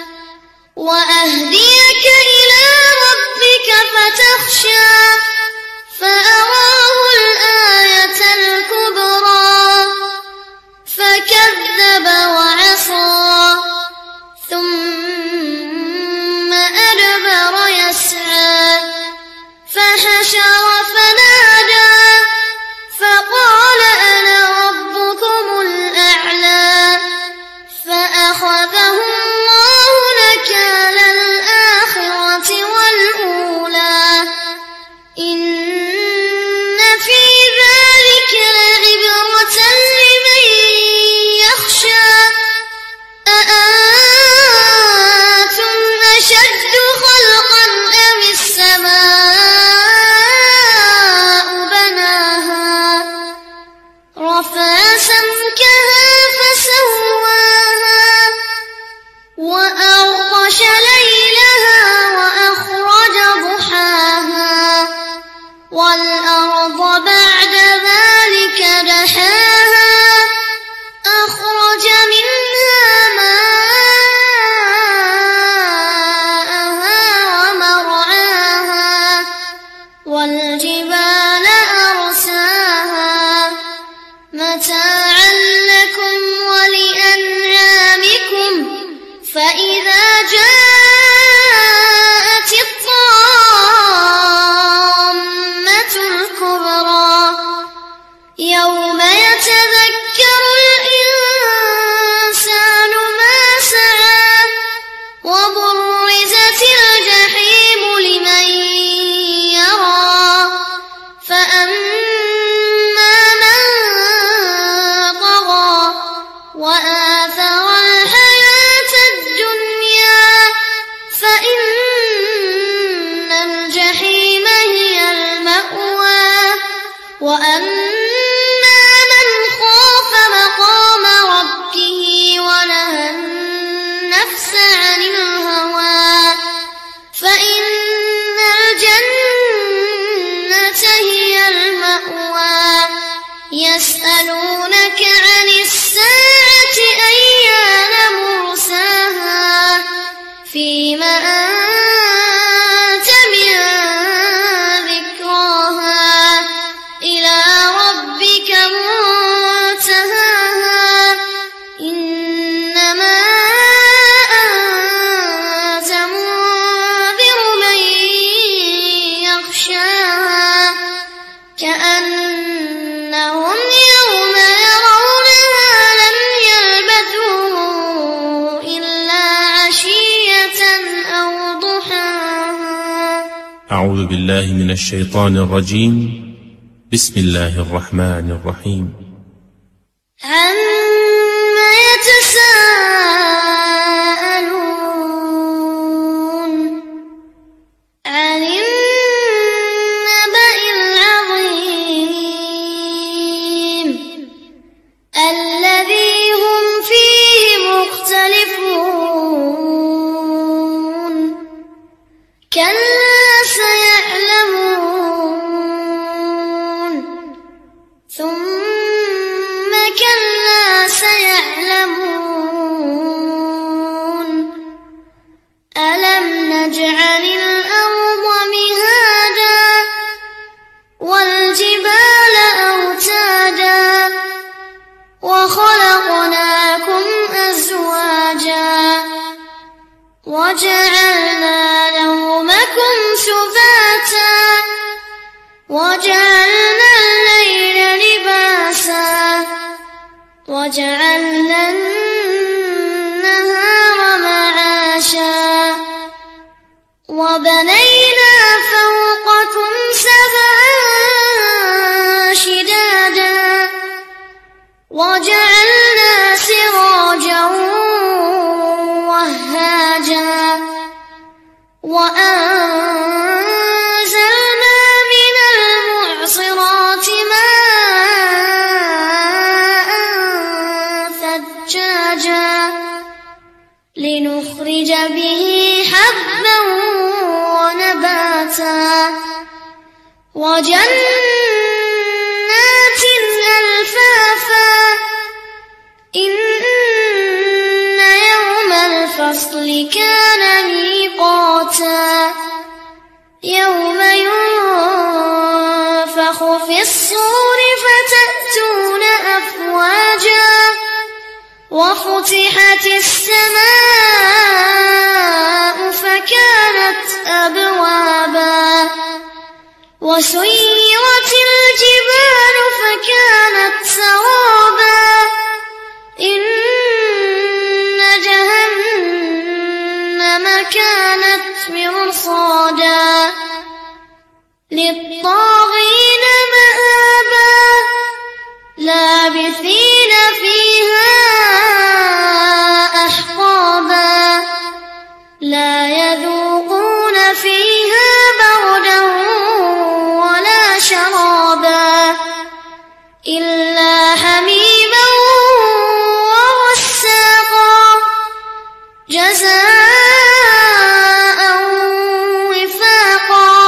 وأهديك إلى ربك فتخشى فأراه الآية الكبرى فكذب وعصى ثم أدبر يسعى فحشر فنادى فقال أنا ربكم الأعلى فأخذه الله نكال الآخرة والأولى إن في ذلك لعبرة لمن يخشى أأنتم أشد خلقا أم السماء بناها رفع سمكها فسواها وأغطش ليلها وأخرج ضحاها والأرض بعد ذلك دحاها أخرج منها ماءها ومرعاها والجبال أرساها متاعا لكم ولأنعامكم فإذا جاءت الطامة الكبرى يوم وأما من خاف مقام ربه ونهى النفس عن الهوى فإن الجنة هي المأوى. يسألونك عن الساعة أيان مرساها فيما أنت من ذكراها إلى ربك منتهاها إنما أنت منذر من يخشاها كأنهم يوم يرونها لم يلبثوا إلا عشية أو ضحاها. أعوذ بالله من الشيطان الرجيم. بسم الله الرحمن الرحيم. عما يتساءلون عن النبأ العظيم الذي هم فيه مختلفون كلا سيعلمون ثم كلا سيعلمون ألم نجعل الأرض مهادا والجبال أوتادا وخلقناكم أزواجا وجعلنا نومكم سباتا وجعلنا الليل لباسا وجعلنا النهار معاشا وبنينا فوقكم سبعا شدادا وجعلنا سراجا وهاجا وأنزلنا من المعصرات ماء ثجاجا لنخرج به حبا ونباتا وجنات ألفافا إن يوم الفصل كان ميقاتا يوم ينفخ في الصور فتأتون أفواجا وفتحت السماء فكانت أبوابا وسيرت الجبال فكانت سرابا إن جهنم كانت مرصادا للطاغين مآبا لابثين فيها أحقابا لا يذوقون فيها بردا ولا شرابا إلا حميما وغساقا جزاء وفاقا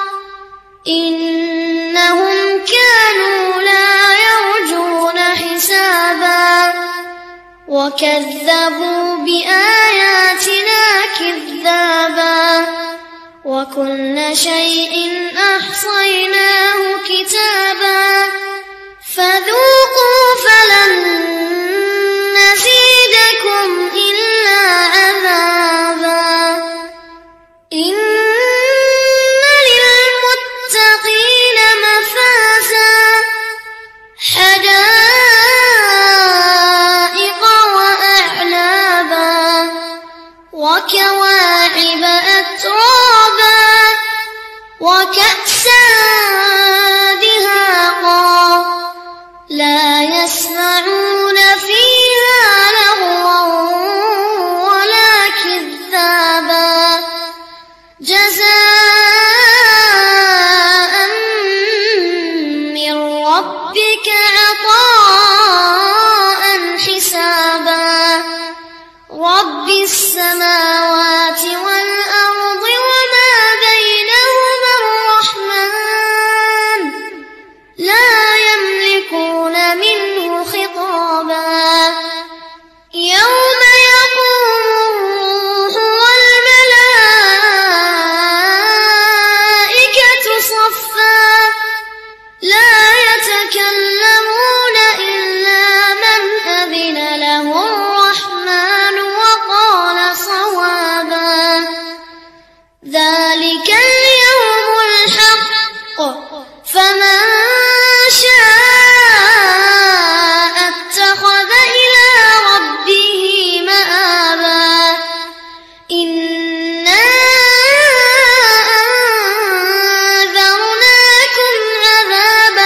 إنهم كانوا لا يرجون حسابا وكذبوا بآياتنا كذابا وكل شيء أحصيناه كتابا فذوقوا فلن نزيدكم إلا عذابا إن للمتقين مفازا حدائق وأعنابا وكواعب أترابا وكأسا ربك عطاء حسابا رب السماوات والأرض وما بينهما الرحمن لا يملكون منه خطابا يوم يقوم الروح والملائكة صفا لا يتكلمون إلا من أذن له الرحمن وقال صوابا ذلك اليوم الحق فمن شاء اتخذ إلى ربه مآبا إنا أنذرناكم عذابا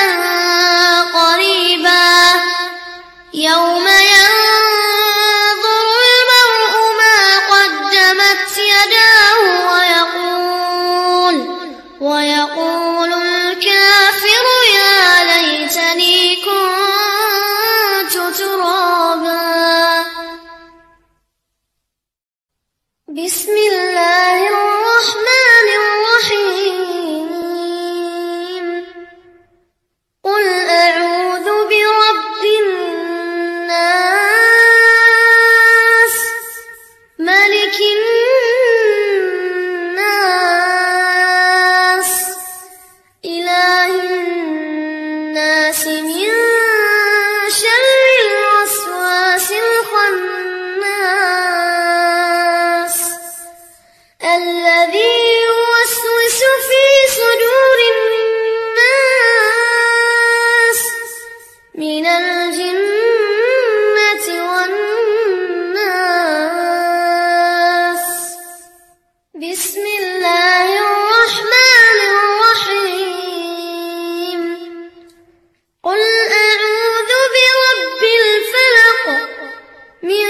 قريبا يوم ينظر المرء ما قدمت يداه ويقول ويقول الكافر يا ليتني كنت ترابا بسم الله الرحمن الرحيم قل أعوذ برب الناس ملك الناس إله الناس من شر الوسواس الخناس الذي يوسوس في صدور الناس من الجنة والناس بسم الله الرحمن الرحيم قل أعوذ برب الفلق من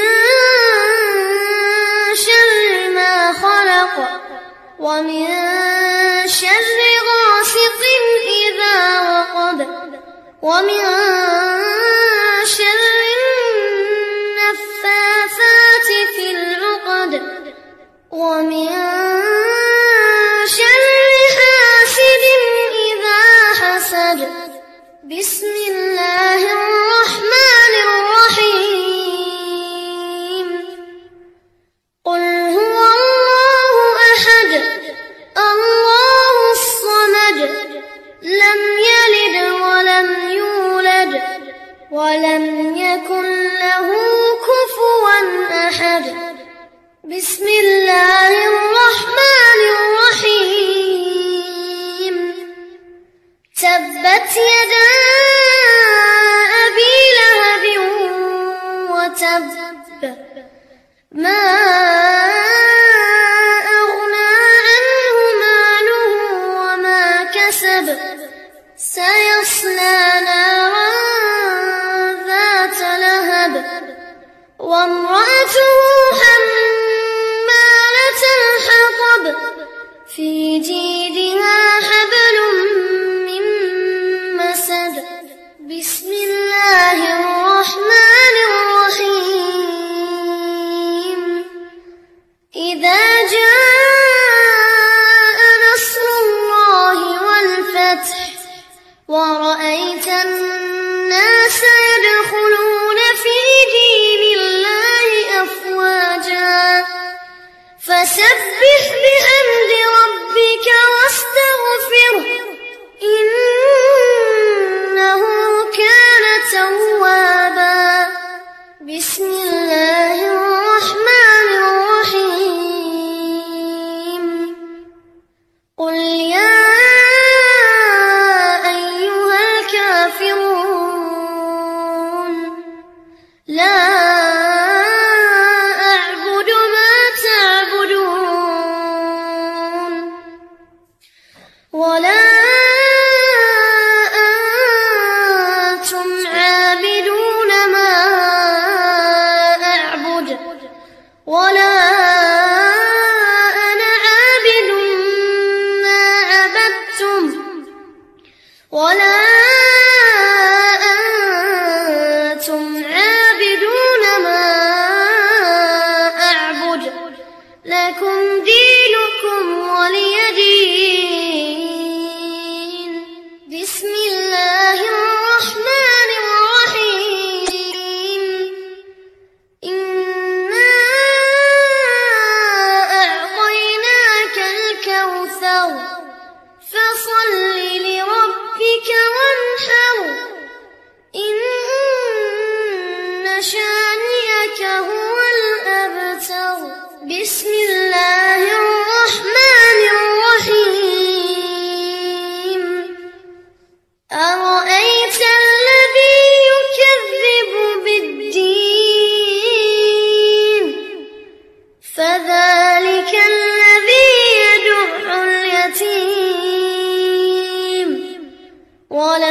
شر ما خلق ومن شر غاسق إذا وقب ومن شر النفاثات في العقد ومن شر حاسد إذا حسد بسم الله الرحمن الرحيم قل هو الله أحد الله الصمد لم يلد ولم يولد ولم يكن له كفوا أحد بسم الله الرحمن الرحيم تبت يدا أبي لهب وتب ما أغنى عنه ماله وما كسب سيصلى نارا ذات لهب وامرأته حمالة الحطب في جيدها حبل من مسد بسم الله الرحمن الرحيم إذا جاء نصر الله والفتح ورأيت الناس يدخلون في دين الله أفواجا فسبح بحمد ربك واستغفره إنه كان توابا بسم الله الرحمن الرحيم قل يا أيها الكافرون لا أعبد ما تعبدون ولا أنتم عابدون ما أعبد ولا أنا عابد ما عبدتم ولا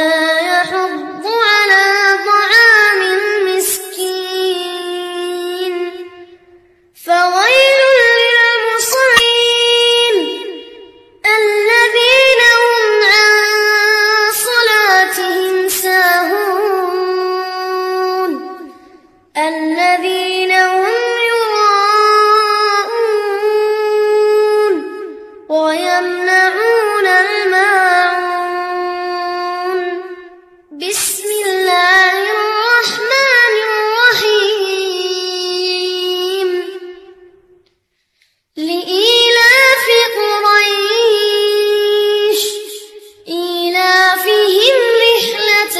ولا يحض على طعام المسكين فويل للمصلين الذين هم عن صلاتهم ساهون الذين هم يراءون ويمنعون الماعون بسم الله الرحمن الرحيم لإيلاف قريش إيلافهم رحلة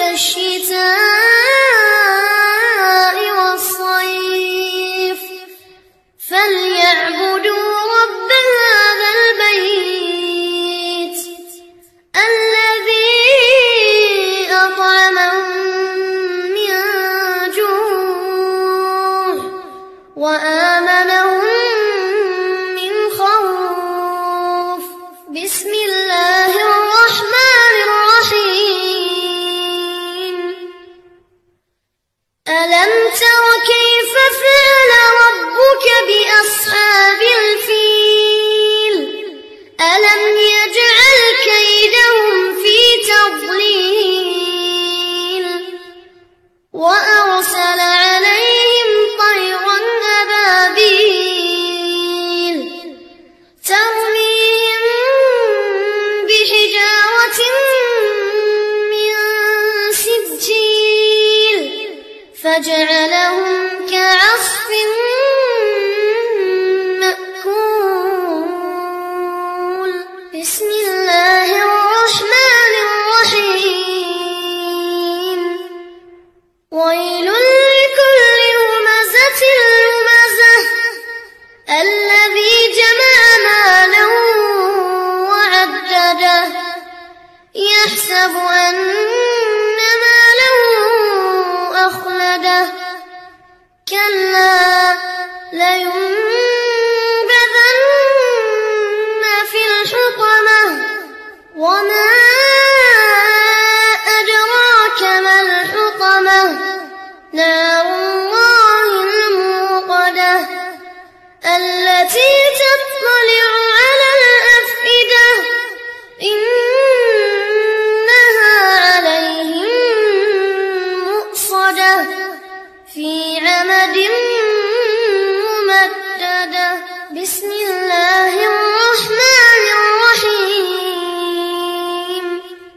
الشتاء والصيف فليعبدوا رب هذا البيت الذي أطعمهم من جوع وآمنهم من خوف بسم الله الرحمن الرحيم ألم تر كيف فعل ربك بأصحاب الفيل ألم يجعل كيدهم في تضليل وأرسل عليهم طيرا أبابيل ترميهم بحجارة من سجيل فجعلهم كعصف مأكول بسم الله الرحمن الرحيم ويل لكل همزة لمزة الذي جمع مالا وعدده يحسب أن ماله أخلده كلا لينبذن في الحطمة وما أدراك ما الحطمة نار الله الموقدة التي تطلع على الأفئدة إنها عليهم مؤصدة في عمد ممددة بسم الله الرحمن الرحيم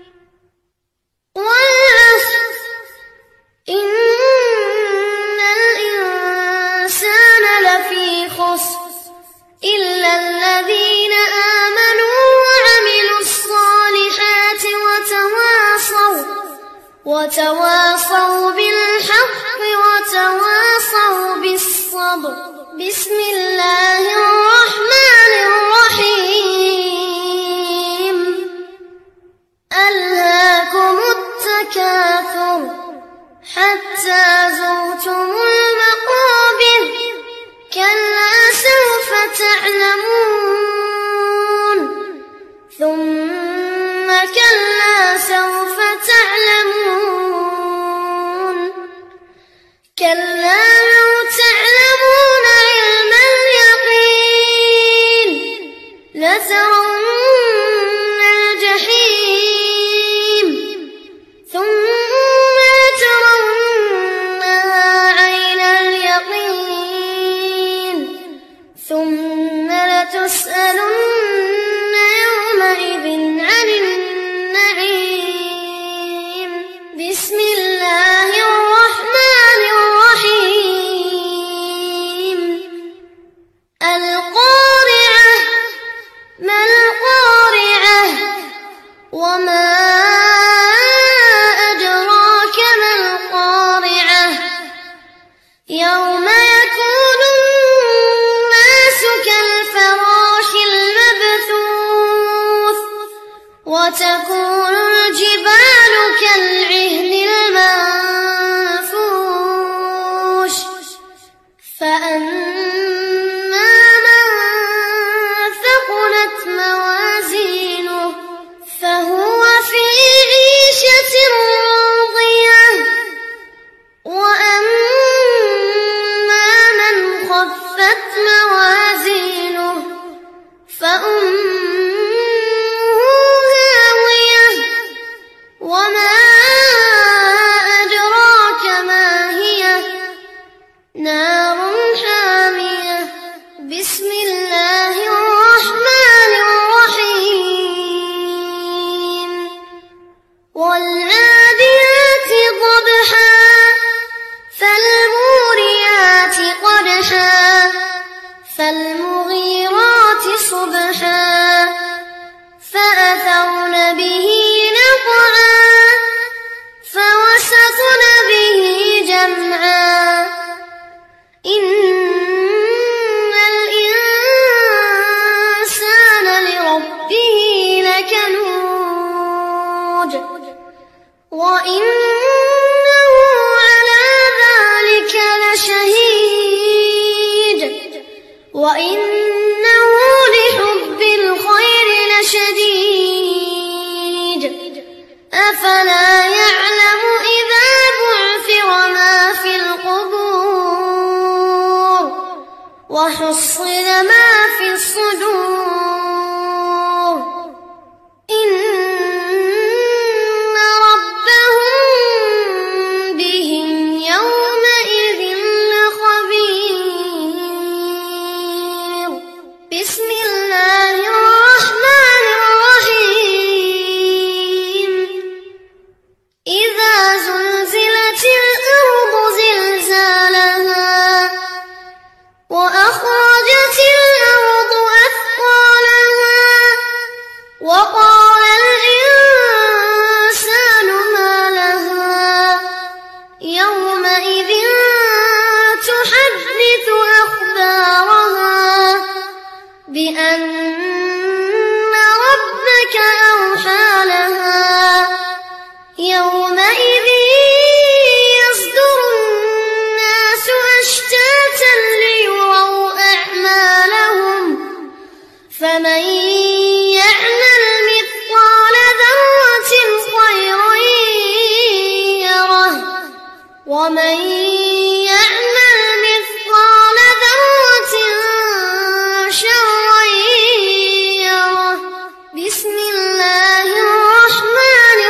والعصر إن الإنسان لفي خسر إلا الذين آمنوا وعملوا الصالحات وتواصوا وتواصوا بالحق وتواصوا بالصبر بسم الله الرحمن الرحيم ألهاكم التكاثر حتى زرتم المقابر كلا سوف تعلمون ثم كلا سوف تعلمون كلا لو تعلمون علم اليقين لترون الجحيم ثم لترونها عين اليقين ثم لتسألن جمعا إن الإنسان لربه لكنود وإنه على ذلك لشهيد وإنه لحب الخير لشديد أفلا يعلم إذا بعثر ما في القبور وحصل ما في الصدور إن ربهم بهم يومئذ لخبير بسم الله الرحمن الرحيم إذا زلزلت الأرض زلزالها وأخرجت الأرض أثقالها وقال الإنسان ما لها يومئذ تحدث أخبارها بأن ربك أوحى لها يومئذ يصدر الناس أشتاتا ليروا أعمالهم فمن يعمل مثقال ذرة خيرا يره ومن يعمل مثقال ذرة شرا يره بسم الله الرحمن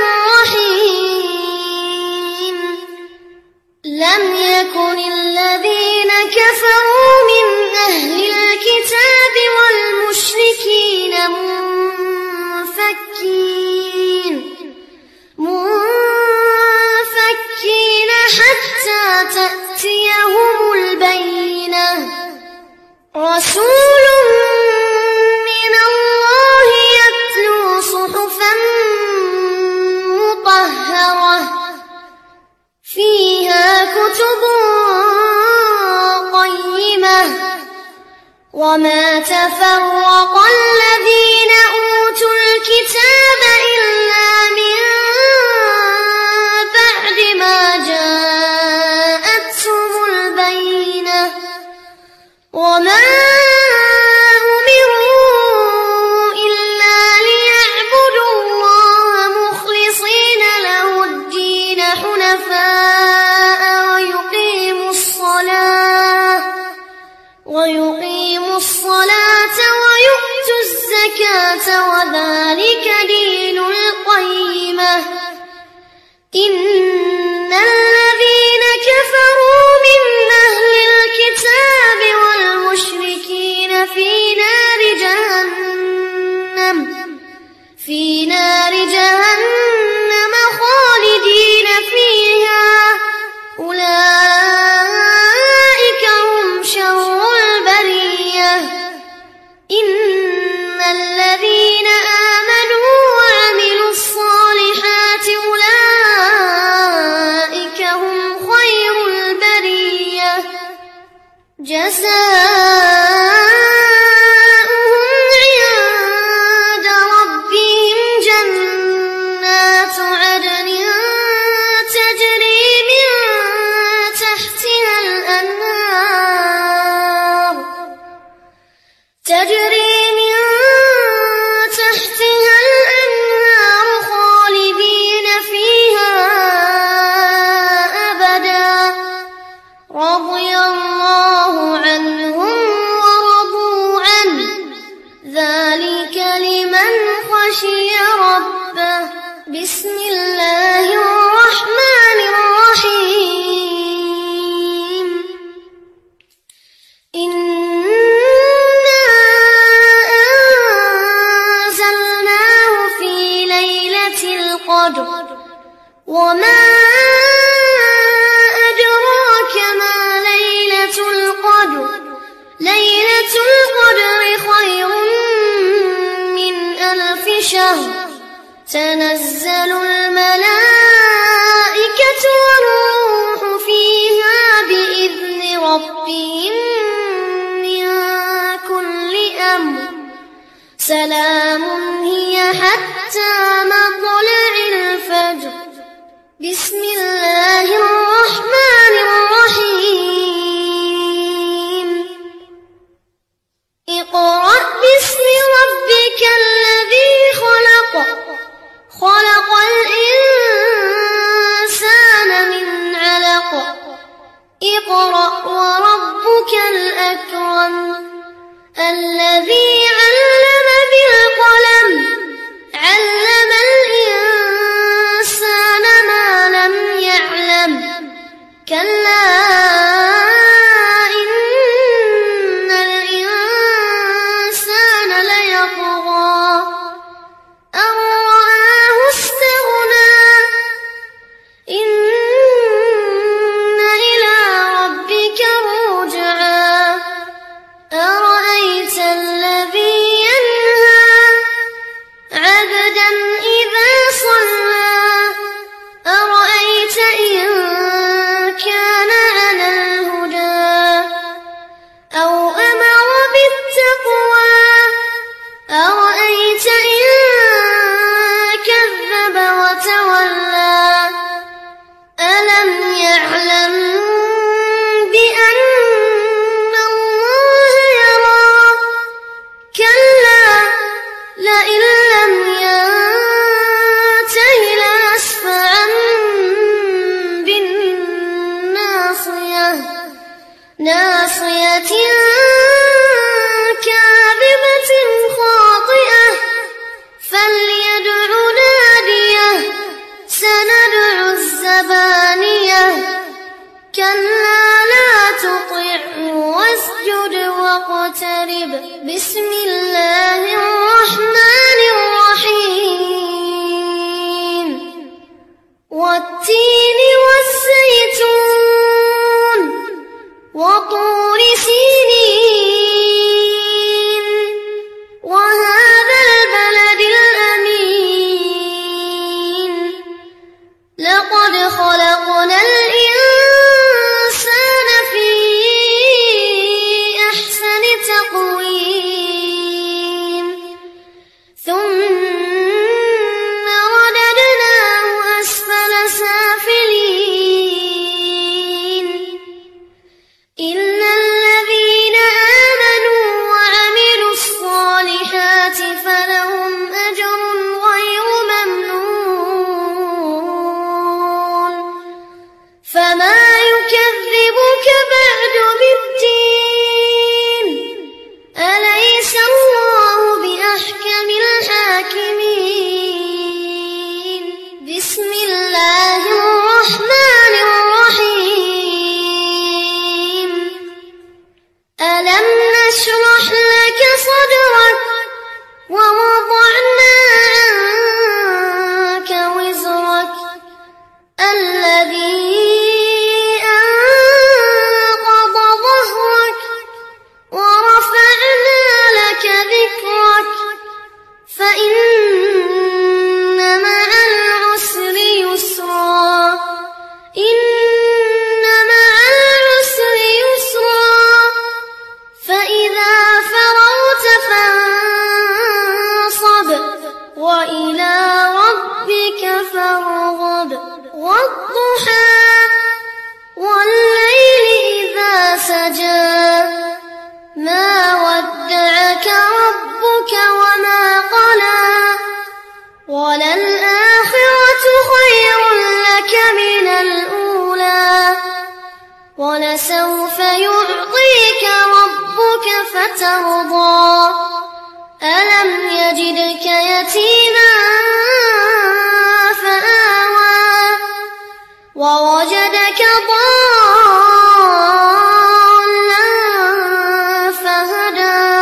الرحيم لم يكن الذين كفروا من أهل الكتاب والمشركين منفكين منفكين حتى تأتيهم البينة رسول من الله يتلو صحفا مطهرة فيها كتب قيمة وما تفرق الذين أوتوا الكتاب إلا من بعد ما جاءتهم البينة وما أمروا إلا ليعبدوا الله مخلصين له الدين حنفاء ويقيموا الصلاة ويقيموا الصلاة ويؤتوا الزكاة وذلك دين القيمة إن الذين كفروا من أهل الكتاب والمشركين في نار جهنم في نار جهنم خالدين فيها أولئك هم شر البرية إن الذين آمنوا وعملوا الصالحات أولئك هم خير البرية جزاؤهم عند ربهم جنات عدن تجري من تحتها الأنهار تجري من تحتها الأنهار خالدين فيها أبدا رضي الله عنهم ورضوا عنه ذلك لمن خشي ربه بسم الله الرحمن الرحيم إنا أنزلناه في ليلة القدر وما أدراك ما ليلة القدر ليلة القدر خير من ألف شهر تنزل الملائكة والروح فيها ربهم من كل أمر سلام هي حتى مطلع الفجر. بسم الله الرحمن الرحيم. اقرأ باسم ربك الذي خلق خلق الإنسان من علق اقرأ وربك الأكرم الذي علم بالقلم علم الإنسان ما لم يعلم كلا إن الإنسان ليطغى أن رآه استغنى إن إلى ربك الرجعى أرأيت الذي ينهى عبدا إذا صلى أرأيت إن كان على الهدى أو أمر بالتقوى أرأيت إن كذب وتولى ألم يعلم بأن الله يرى كلا لئن لم ينته لنسفعا بالناصية ناصية كاذبة خاطئة فليدع ناديه سندع الزبانية كلا لا تطعه واسجد واقترب. بسم الله الرحمن الرحيم. والتين والزيتون وطور سينين وهذا البلد الأمين لقد خلقنا الإنسان في أحسن تقويم ثم رددناه أسفل سافلين إلا الذين آمنوا وعملوا الصالحات فلهم أجر غير ممنون. فما يكذبك بعد بالدين أليس الله بأحكم الحاكمين. بسم الله الرحمن الرحيم. ألم نشرح لك صدرك ووضعنا عنك وزرك الذي أنقض ظهرك ورفعنا لك ذكرك فإن مع العسر يسرا إن مع العسر يسرا فإذا فرغت فانصب وإلى ربك فارغب. والضحى والليل إذا سجى ما ودعك ربك وما قلى وللآخرة خير لك من الأولى ولسوف يعطيك ربك فترضى. ألم يجدك يتيما فآوى ووجدك ضالا فهدى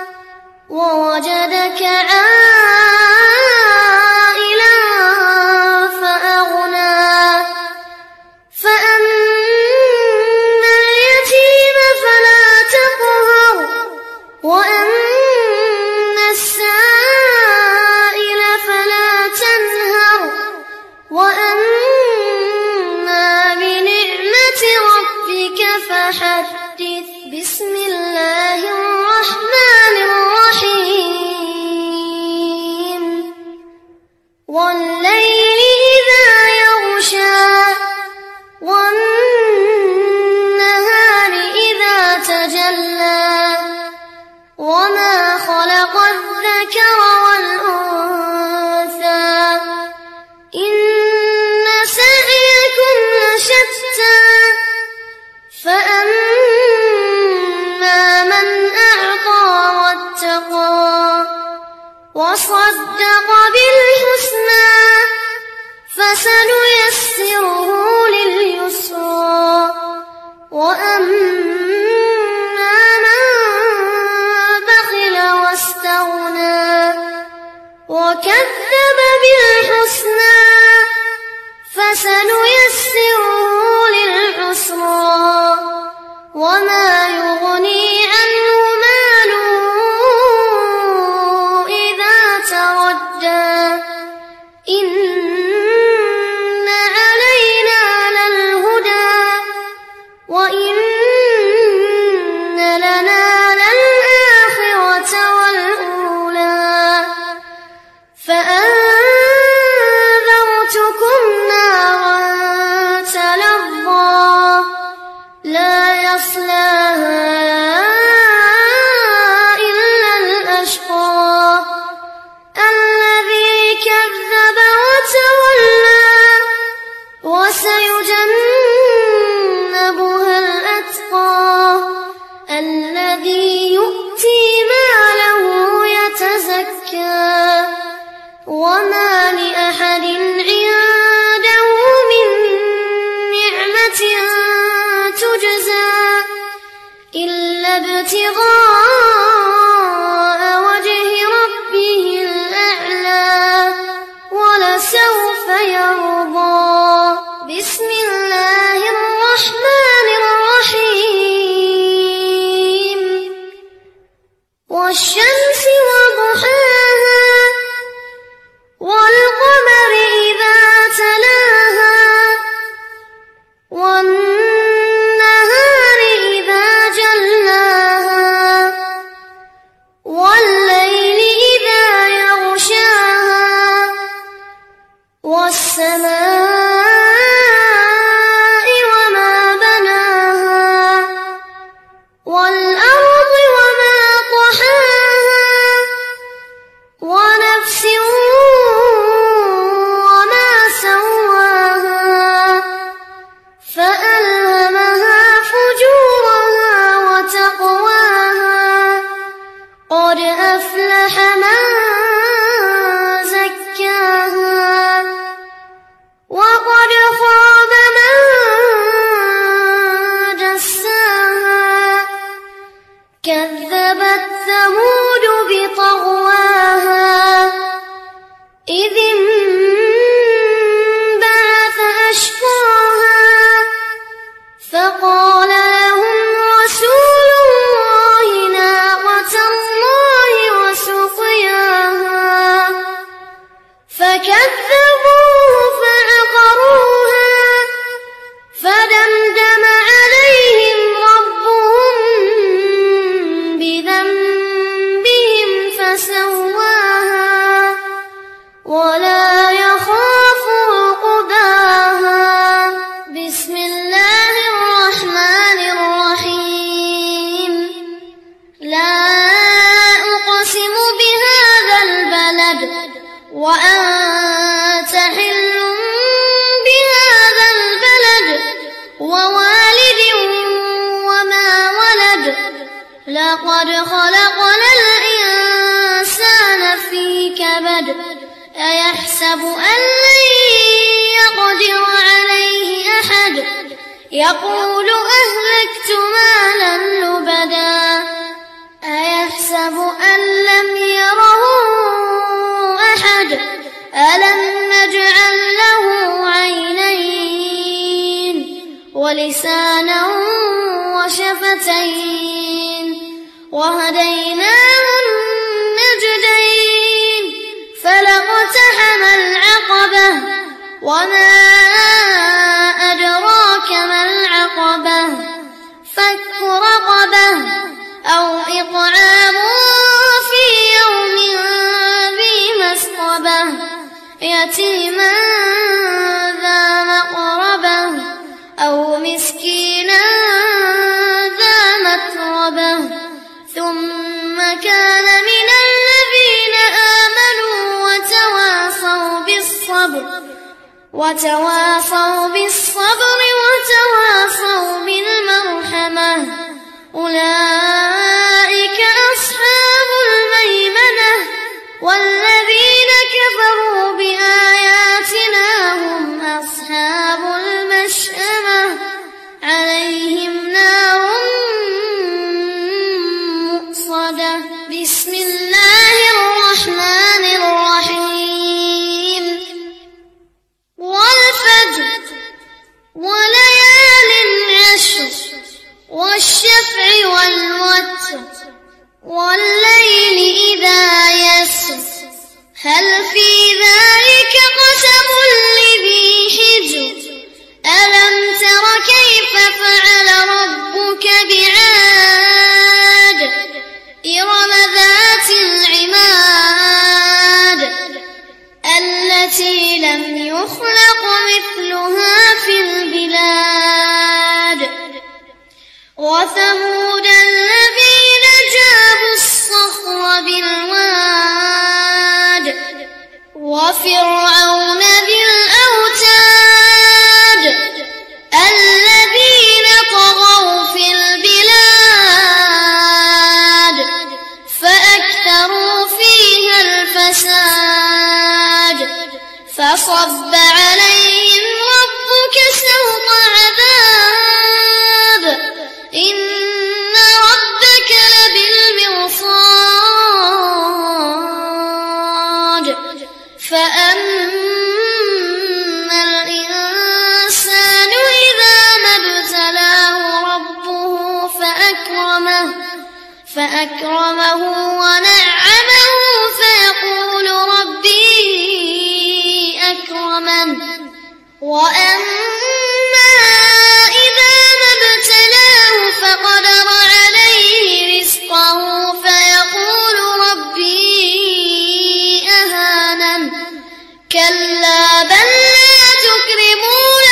ووجدك عائلا فأغنى فأما اليتيم فلا تقهر وأما السائل فلا تنهر وأما بنعمة بالحسنى فسنيسره للعسرى وما يغني عنه ماله إذا تردى إن علينا للهدى وإن لنا للآخرة والأولى فأنذرتكم نارا تلظى لا يصلاها إلا الأشقى الذي كذب وتولى وسيجنبها الأتقى الذي يؤتي ماله يتزكى وما لأحد عنده من نعمة تجزى إلا ابتغاء وجه ربه الأعلى ولسوف يرضى. بسم الله الرحمن الرحيم والشمس وضحاها والقمر إذا تلاها والنهار إذا جلاها والليل إذا يغشاها والسماء وما بناها والأرض وما طحاها ونفس وما سواها فألهمها فجورها وتقواها قد أفلح من زكاها وقد خاب من دساها كذبت ثمود بطغواها إذ انبعث أشقاها فقال لهم رسول الله ناقة الله وسقياها فكذبوه فعقروها فدمدم عليهم ربهم بذنبهم فسواها ولا يخاف عقباها. بسم الله الرحمن الرحيم لا أقسم بهذا البلد وأنت حل بهذا البلد ووالد وما ولد لقد خلقنا الإنسان في كبد أيحسب أن لن يقدر عليه أحد يقول أهلكت مالا لبدا أيحسب أن لم يره أحد ألم نجعل له عينين ولسانا وشفتين وهديناه النجدين فلاقتحم العقبة وما أدراك ما العقبة فك رقبة أو إطعام في يوم ذي مسقبة يتيما ذا مقربة أو مسكينا ذا متربة ثم كان من الذين آمنوا وتواصوا بالصبر وتواصوا بالصبر وتواصوا بالمرحمة أولئك أصحاب الميمنة والذين كفروا بآياتنا هم أصحاب المشأمة عليهم نار مؤصدة. بسم الله الرحمن الرحيم فأكرمه ونعمه فيقول ربي أكرمن. وأما إذا ما ابتلاه فقدر عليه رزقه فيقول ربي أهانن. كلا بل لا تكرمون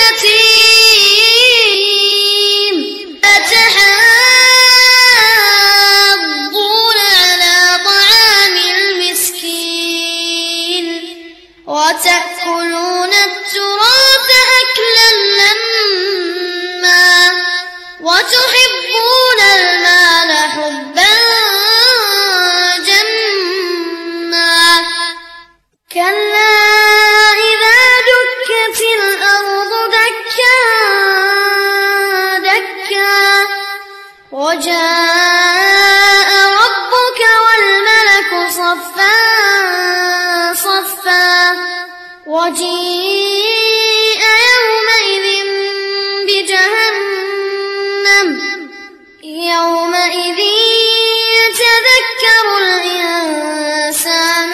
اليتيم وتحاضون على طعام المسكين وتأكلون التراث أكلا لما وتحبون المال حبا جما. كلا إذا دكت الأرض دكا دكا وجاء ربك والملك صفا صفا وجيء يومئذ بجهنم يومئذ يتذكر الإنسان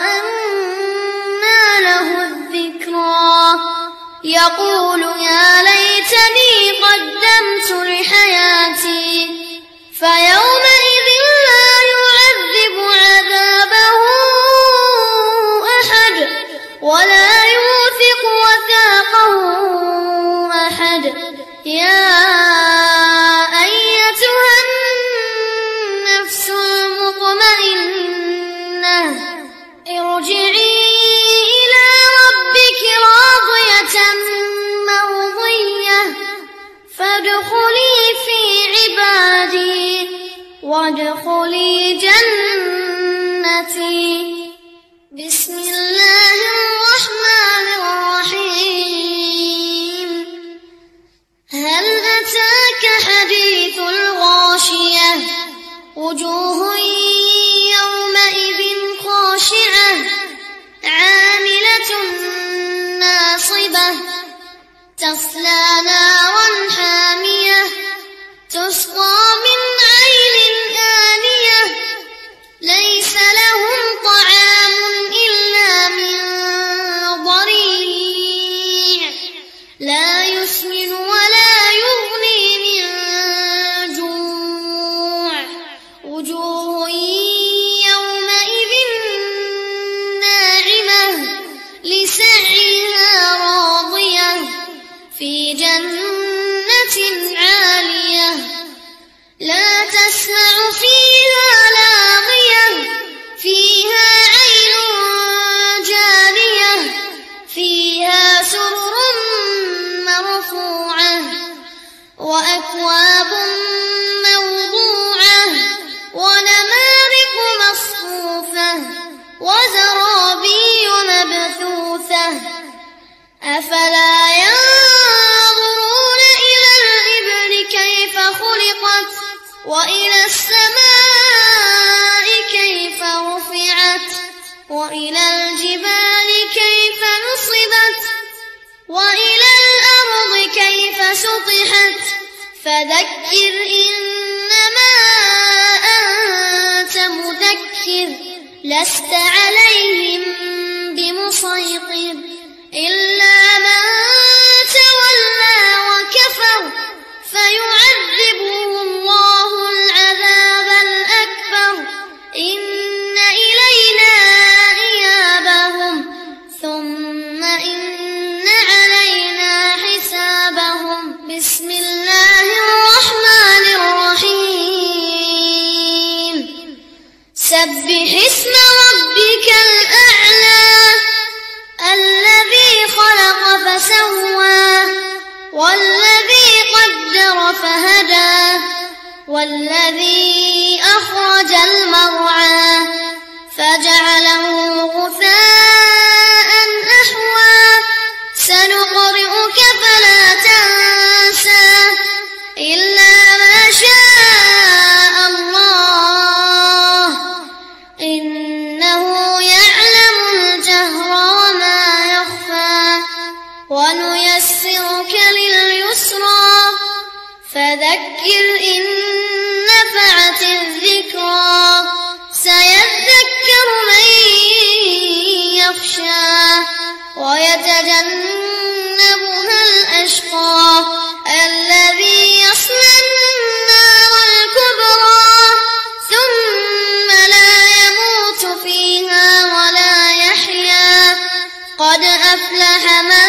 وأنى له الذكرى يقول يا ليتني قدمت لحياتي فيومئذ لا يعذب عذابه أحد ولا يوثق وثاقه أحد. يا أيتها النفس المطمئنة ارجعي إلى ربك راضية مرضية فادخلي في عبادي وادخلي جنتي. بسم الله الرحمن الرحيم. هل أتاك حديث الغاشية وجوه يومئذ خاشعة عاملة ناصبة تصلى نارا حامية تسقى من عين آنية ليس لهم طعام إلا من ضريع لا يسمن ولا يغني من جوع. وجوه يومئذ ناعمة لسعيها راضية في جنة عالية لا تسمع فيها لاغية فيها عين جارية فيها سرر مرفوعة وأكواب موضوعة ونمارق مصفوفة وزرابي مبثوثة. أفلا ينظرون إلى الإبل كيف خلقت وإلى السماء كيف رفعت وإلى الجبال كيف نصبت وإلى الأرض كيف سطحت. فذكر إنما أنت مذكر لست عليهم بمسيطر إلا من تولى وكفر فيعذبه الله العذاب الأكبر. إن إلينا إيابهم ثم إن علينا حسابهم. بسم الله الرحمن الرحيم. سبح اسم ربك الأعلى الذي خلق فسوى والذي قدر فهدى والذي أخرج المرعى فجعله غثاء أحوى. سنقرئك فلا تنسى إلا ما شاء الله إنه يعلم الجهر وما يخفى. ونيسرك لليسرى فذكر إن نفعت الذكرى سيذكر من يخشى ويتجنبها الأشقى الذي يصلى النار الكبرى ثم لا يموت فيها ولا يحيا قد أفلح من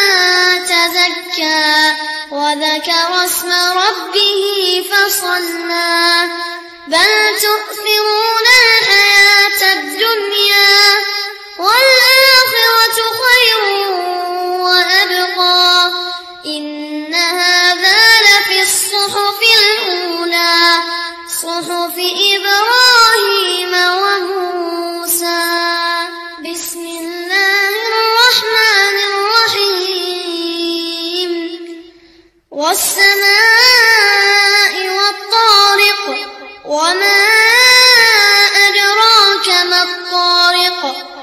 تزكى وذكر اسم ربه فصلى بل تؤثرون الحياة الدنيا والآخرة خير وأبقى إن هذا لفي الصحف الأولى صحف إبراهيم وموسى. بسم الله الرحمن الرحيم والسماء والطارق وما أدراك ما الطارق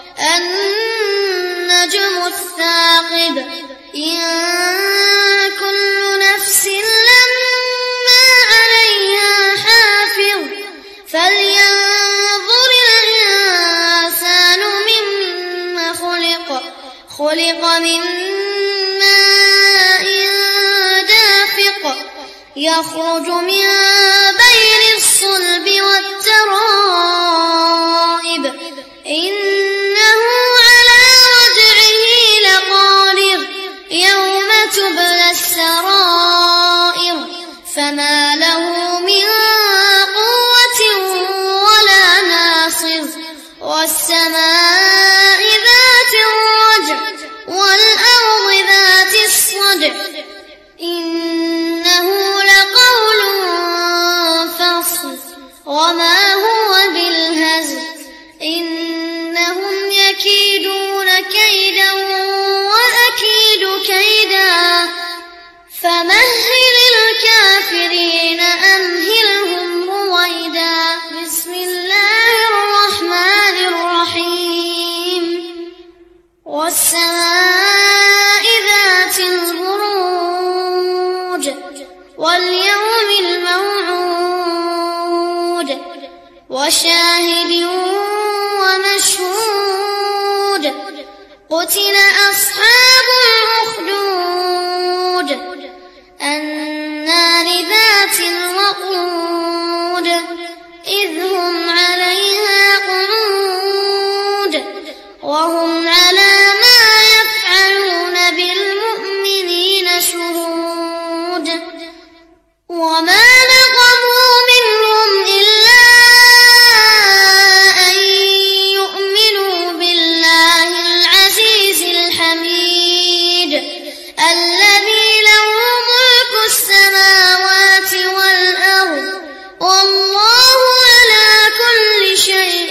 النجم الثاقب إن كل نفس لما عليها حافظ فلينظر الإنسان مما خلق خلق من ماء دافق يخرج من بين الصلب والترائب إنه على رجعه لقادر يوم تبلى السرائر فما له من قوة ولا ناصر والسماء ذات الرجع والأرض ذات الصدع إنه لقول فصل وما هو بالهزل إنهم يكيدون كيدا وأكيد كيدا فمهل الكافرين أمهلهم رويدا. بسم الله الرحمن الرحيم والسماء ذات البروج واليوم الموعود وشاهد ومشهود قتل أصحاب الأخدود النار ذات الوقود إذ هم عليها قعود وهم على ما يفعلون بالمؤمنين شهود وما نقموا منهم إلا أن يؤمنوا بالله العزيز الحميد الذي له ملك السماوات والأرض والله على كل شيء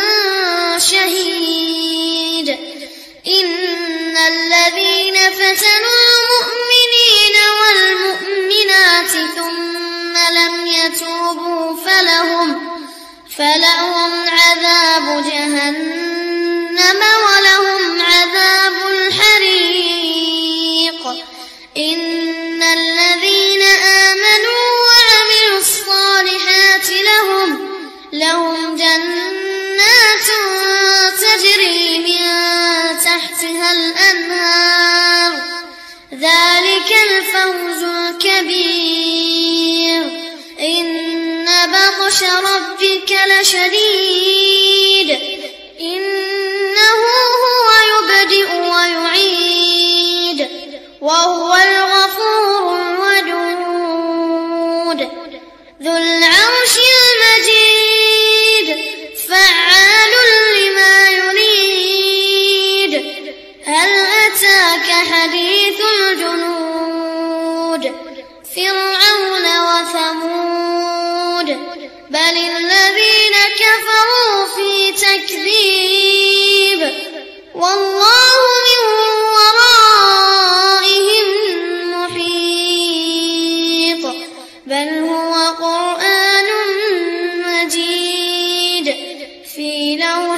شهيد إن الذين فتنوا المؤمنين والمؤمنات ثم لم يتوبوا فلهم فلهم عذاب جهنم ولهم عذاب الحريق إن الذين آمنوا وعملوا الصالحات لهم لهم جنات تجري من تحتها الأنهار ذلك الفوز الكبير إن بطش ربك لشديد إنه هو يبدئ ويعيد وهو الغفور الودود ذو العرش المجيد فعال لما يريد هل أتاك حديث الجنود فرعون وثمود بل الذين كفروا في تكذيب والله من ورائهم محيط بل هو قرآن مجيد في لوح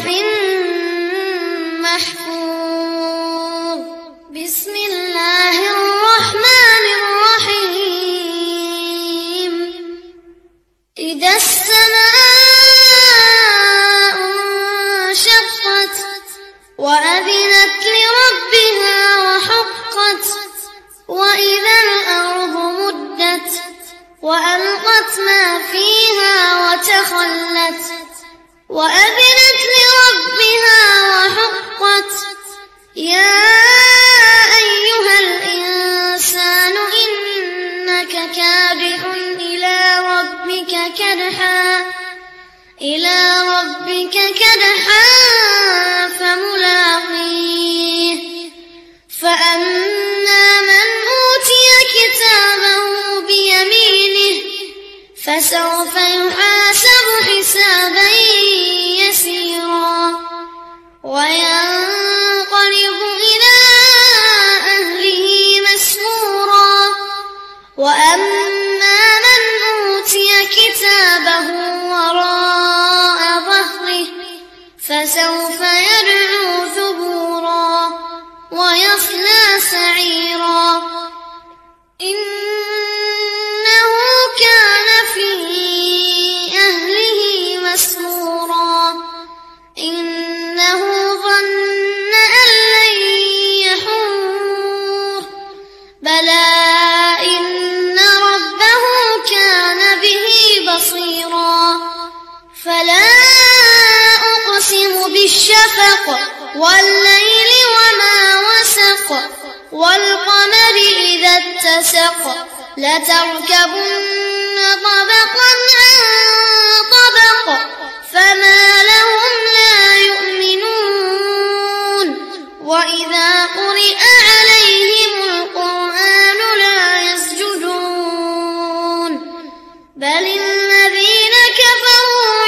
محفوظ. بسم الله الرحمن الرحيم وألقت ما فيها وتخلت وأذنت لربها وحقت. يا أيها الإنسان إنك كادح إلى ربك كدحا إلى ربك كدحا فملاقيه. فأما من أوتي كتابه بيمينه فسوف يحاسب حسابا يسيرا وينقلب إلى أهله مسرورا. وأما من أوتي كتابه وراء ظهره فسوف يدعو ثبورا ويصلى سعيرا. إنه كان في أهله مسرورا. إنه ظن أن لن يحور. بلى إن ربه كان به بصيرا. فلا أقسم بالشفق والليل وما وسق والقمر إذا اتسق لتركبن طبقا عن طبق فما لهم لا يؤمنون. وإذا قرئ عليهم القرآن لا يسجدون بل الذين كفروا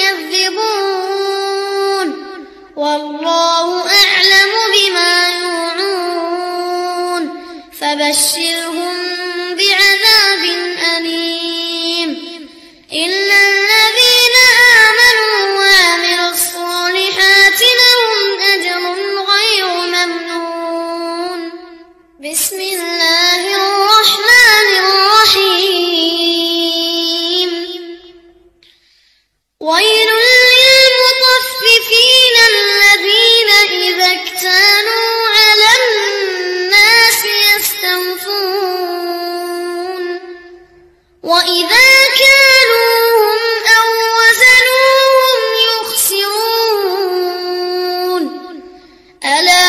يكذبون والله أعلم بما يوعون. فبشرهم بعذاب أليم إلا الذين آمنوا وعملوا الصالحات لهم أجر غير ممنون. بسم الله الرحمن الرحيم. ويل للمطففين الذين إذا اكتالوا على الناس يستوفون وإذا كالوهم أو وزنوهم يخسرون. ألا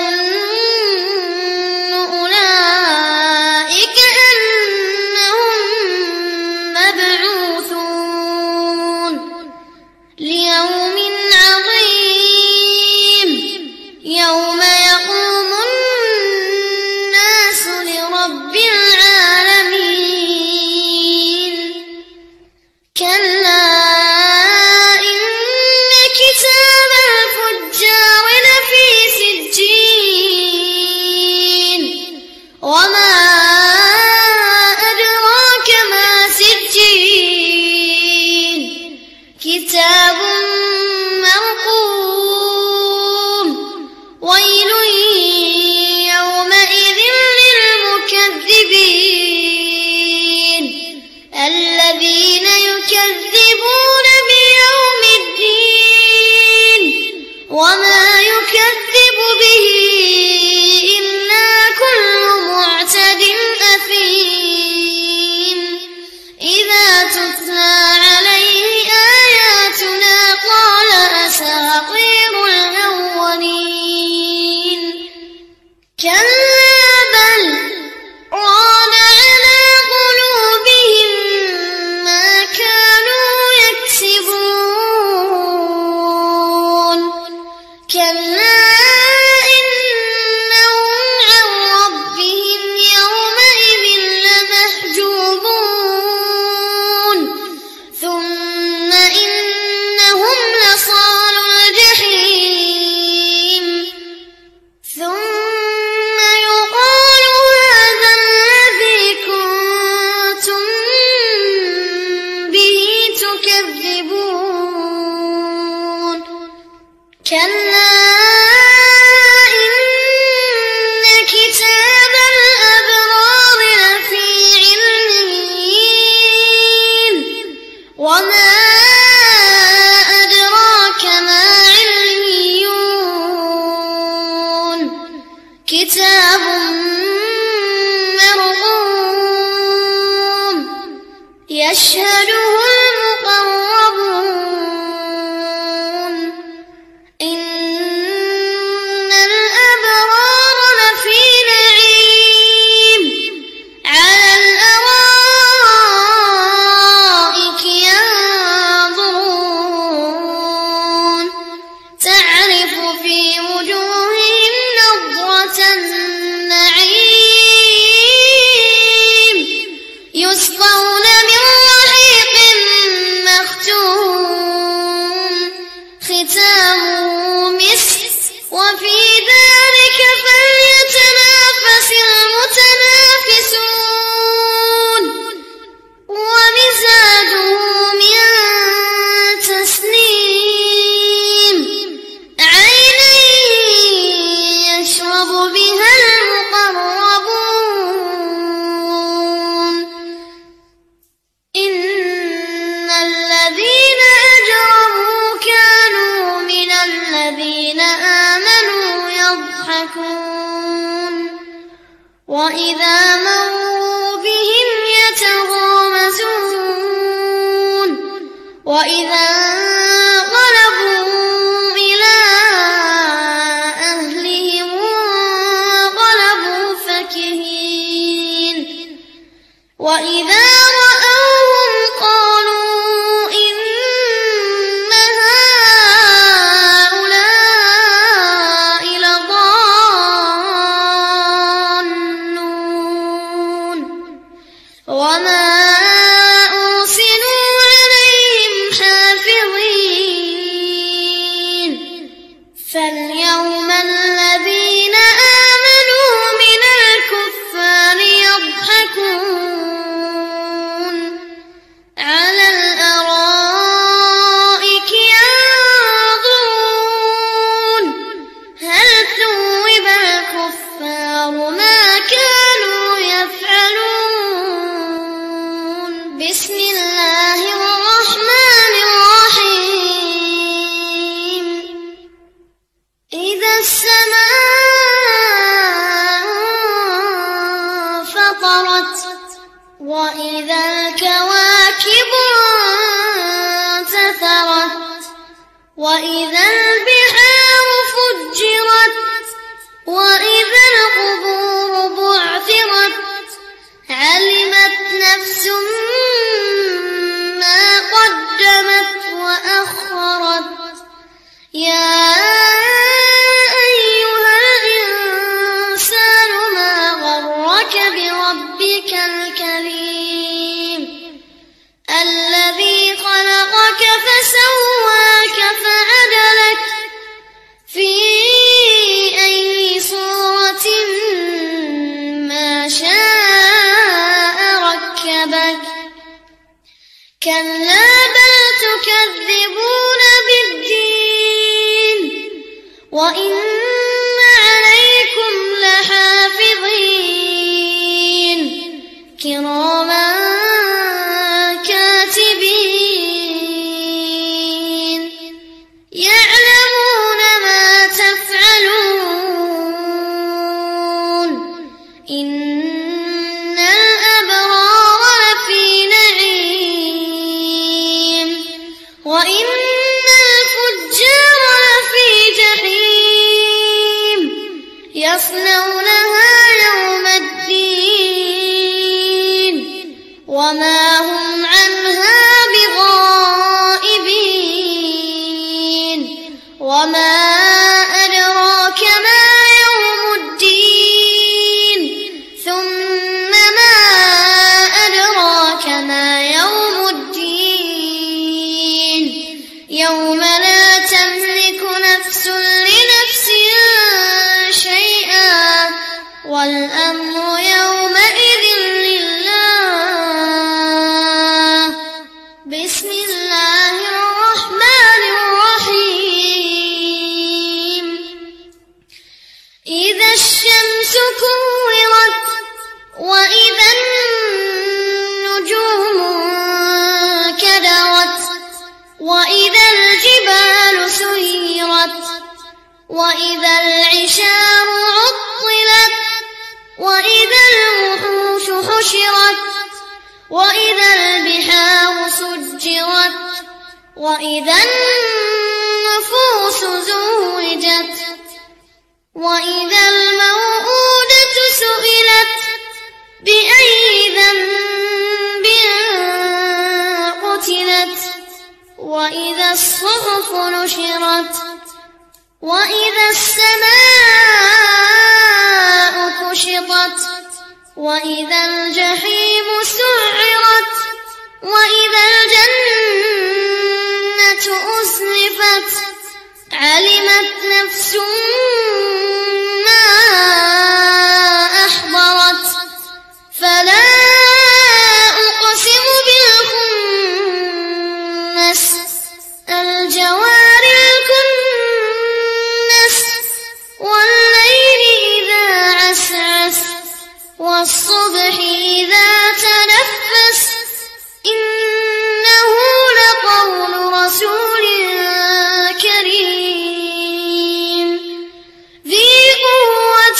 يظن أولئك أنهم مبعوثون ليوم عظيم يوم يقوم الناس لرب العالمين. يشهده المقربون إن الأبرار لفي نعيم على الأرائك ينظرون تعرف في وجوههم نضرة النعيم يسقون من رحيق مختوم ختامه مسك وفي ذلك فليتنافس المتنافسون ومزاجه من تسنيم عينا يشرب بها المقربون إن الذين أجرموا كانوا من الذين آمنوا يضحكون وإذا مروا بهم يتغامزون وإذا انقلبوا إلى أهلهم انقلبوا فكهين وإذا رأوهم قالوا إن هؤلاء لضالون وما أرسلوا عليهم حافظين فاليوم الذين آمنوا من الكفار يضحكون على الأرائك ينظرون هل ثوب الكفار ما كانوا يفعلون بسم الله الرحمن الرحيم إذا السماء فطرت وإذا الكواكب انتثرت وإذا البحار فجرت وإذا القبور بعثرت علمت نفس ما قدمت وأخرت يا أيها الإنسان ما غرك بربك الكريم الذي خلقك فسواك فعدلك في أي صورة ما شاء ركبك كلا بل تكذبون بالدين وإن عليكم لحافظين كراما كاتبين يعلمون ما تفعلون إن الأبرار لفي نعيم وإن الفجار لفي جحيم يصلونها يوم الدين وما هم عنها بغائبين وما أدراك ما يوم الدين ثم ما أدراك ما يوم الدين يوم لا تملك نفس لنفس شيئا والأمر يومئذ لله بسم الله الرحمن الرحيم إذا الشمس كورت وإذا النجوم كدرت وإذا الجبال سيرت وإذا العشار عطلت وإذا الوحوش حشرت وإذا البحار سجرت وإذا النفوس زوجت وإذا الموءودة سئلت بأي ذنب قتلت وإذا الصحف نشرت وإذا السماء كشطت وإذا الجحيم سعرت وإذا الجنة أزلفت علمت نفس ما أحضرت فلا أقسم بالخنس الجوار الكنس والليل إذا عسعس والصبح إذا تنفس إنه لقول رسول كريم ذي قوة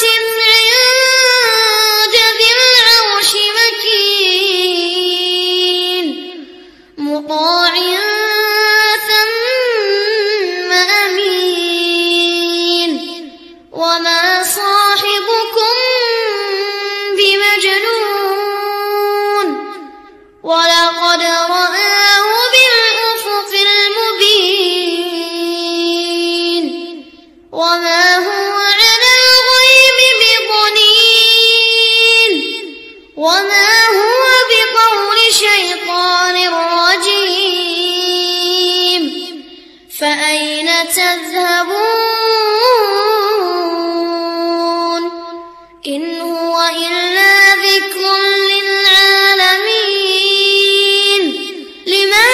عند ذي العرش مكين مطاع ثم أمين وما صاحبكم بمجنون ولقد رآه بالأفق المبين وما هو على الغيب بضنين وما هو بقول شيطان رجيم فأين تذهبون إن هو إلا ذكر للعالمين لمن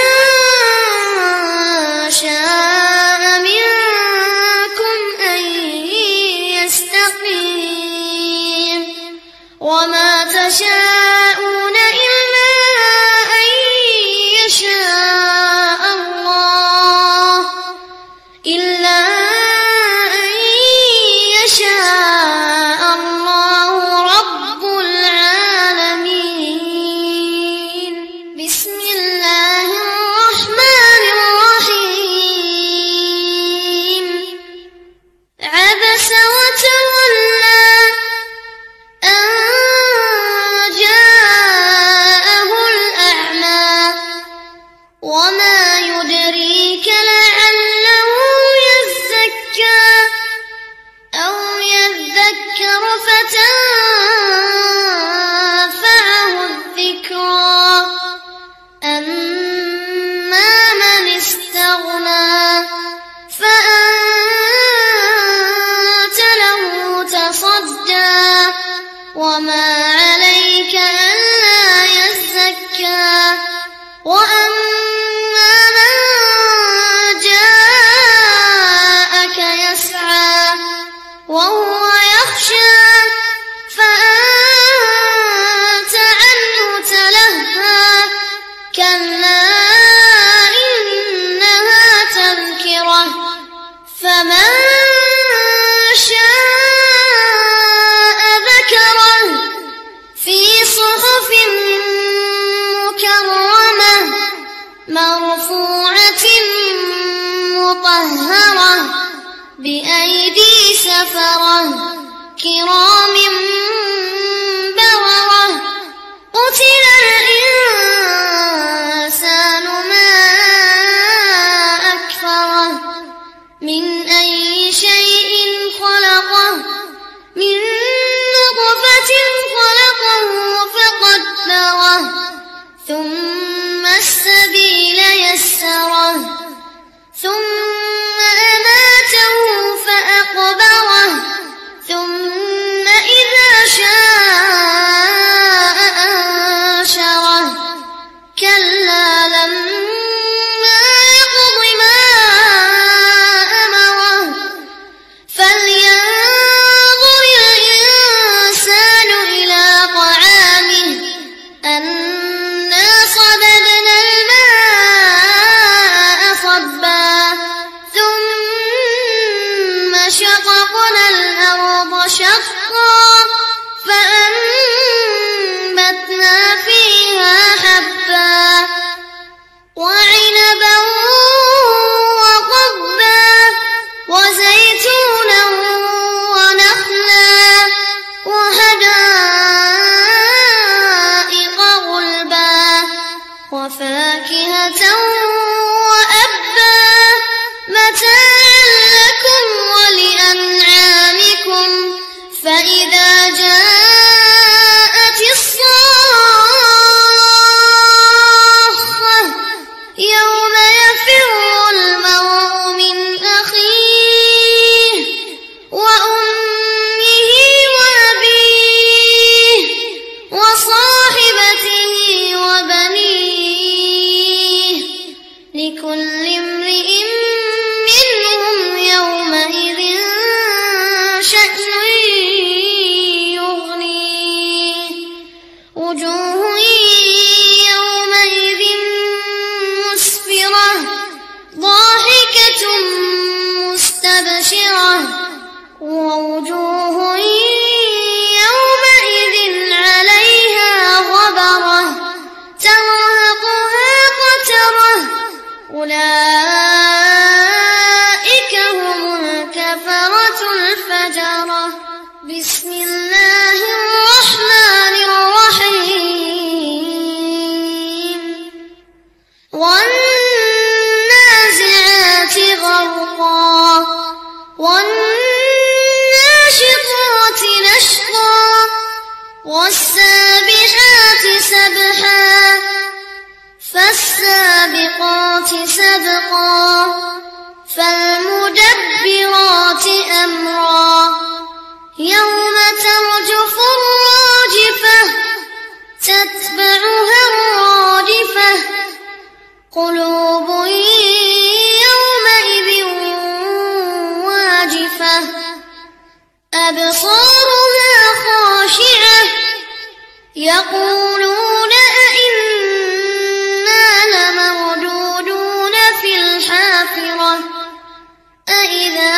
شاء منكم أن يستقيم وما تشاءون إلا أن يشاء الله إلا أن يشاء الله رب العالمين بسم الله الرحمن الرحيم عبس وتولى أن جاءه الأعمى وما يدريك لعله يزكى أو يذكر فتنفعه الذكرى أما من استغنى فأنت له تصدى وما عليك ألا يزكى وأما من جاءك يسعى وهو يخشى فأنت عنه تلهى كلا إنها تذكرة فمن شاء ذكره في صحف مكرمة مرفوعة مطهرة بأيدي سفرة كرام بررة قتل الإنسان ما أكفره من أي شيء خلقه من نطفة خلقه فقدره ثم السبيل يسره ثم أماته فأقبره ثم ووجوه يومئذ مسفرة ضاحكة مستبشرة ووجوه يومئذ عليها غبرة ترهقها قترة أولئك هم الكفرة الفجرة. بسم الله الرحمن الرحيم والنازعات غرقا والناشطات نشطا والسابحات سبحا فالسابقات سبقا فالمدبرات أمرا يوم ترجف الراجفة تتبعها الرادفة قلوب يومئذ واجفة أبصارها خاشعة يقولون أئنا لمردودون في الحافرة أئذا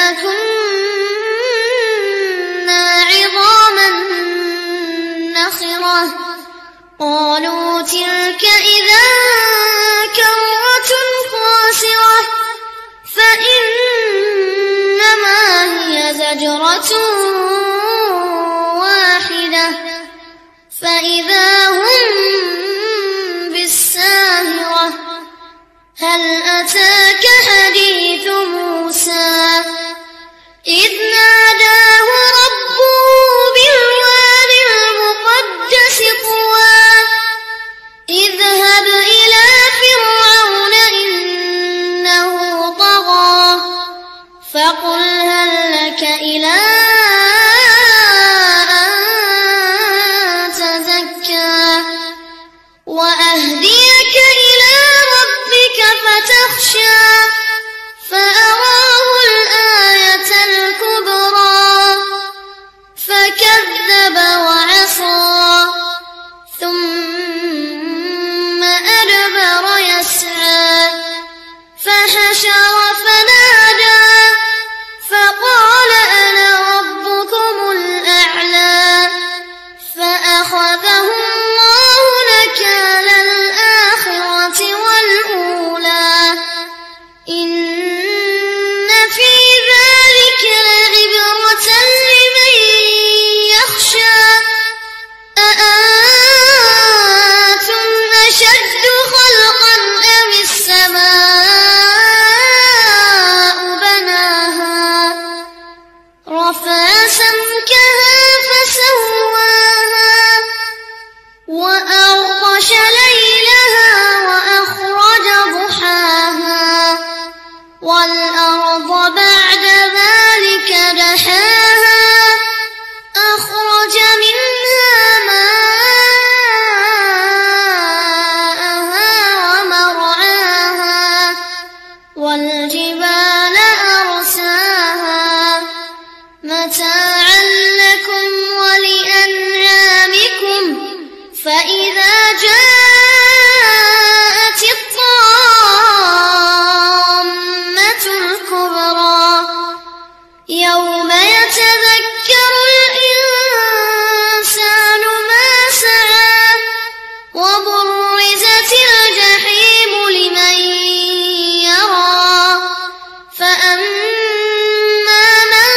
كنا عظاما نخرة قالوا تلك إذا كرة خاسرة فإنما هي زجرة واحدة فإذا هم بالساهرة هل أتاك حديث موسى إذ ناداه ربه بالواد المقدس طوى اذهب إلى فرعون إنه طغى فقل هل لك إلى أن تزكى وأهديك إلى ربك فتخشى فأراه الآية الكبرى فكذب وعصى ثم أدبر يسعى فحشر فنادى فقال أنا ربكم الأعلى فأخذه الله نكال الآخرة والأولى إن في ذلك لعبرة لمن يخشى أأنتم أشد خلقا أم السماء بناها رفع سمكها فسواها وأغطش ليلها وأخرج ضحاها والأرض بعد ذلك دحاها أخرج منها ماءها ومرعاها والجبال أرساها متاعا لكم ولأنعامكم فإذا جاءت الطامة الكبرى يوم يتذكر الإنسان ما سعى وبرزت الجحيم لمن يرى فأما من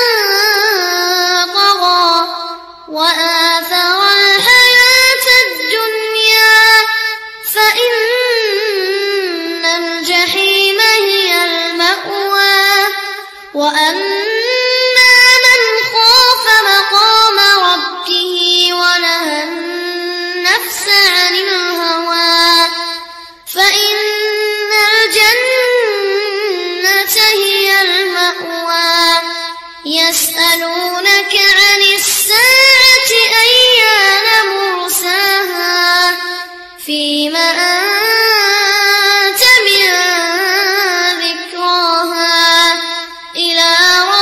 طغى وآثر الحياة الدنيا فإن الجحيم هي المأوى وأما من خاف مقام ربه ونهى النفس عن الهوى فإن الجنة هي المأوى يسألونك عن الساعة أيان مرساها فيما أنت من ذكراها إلى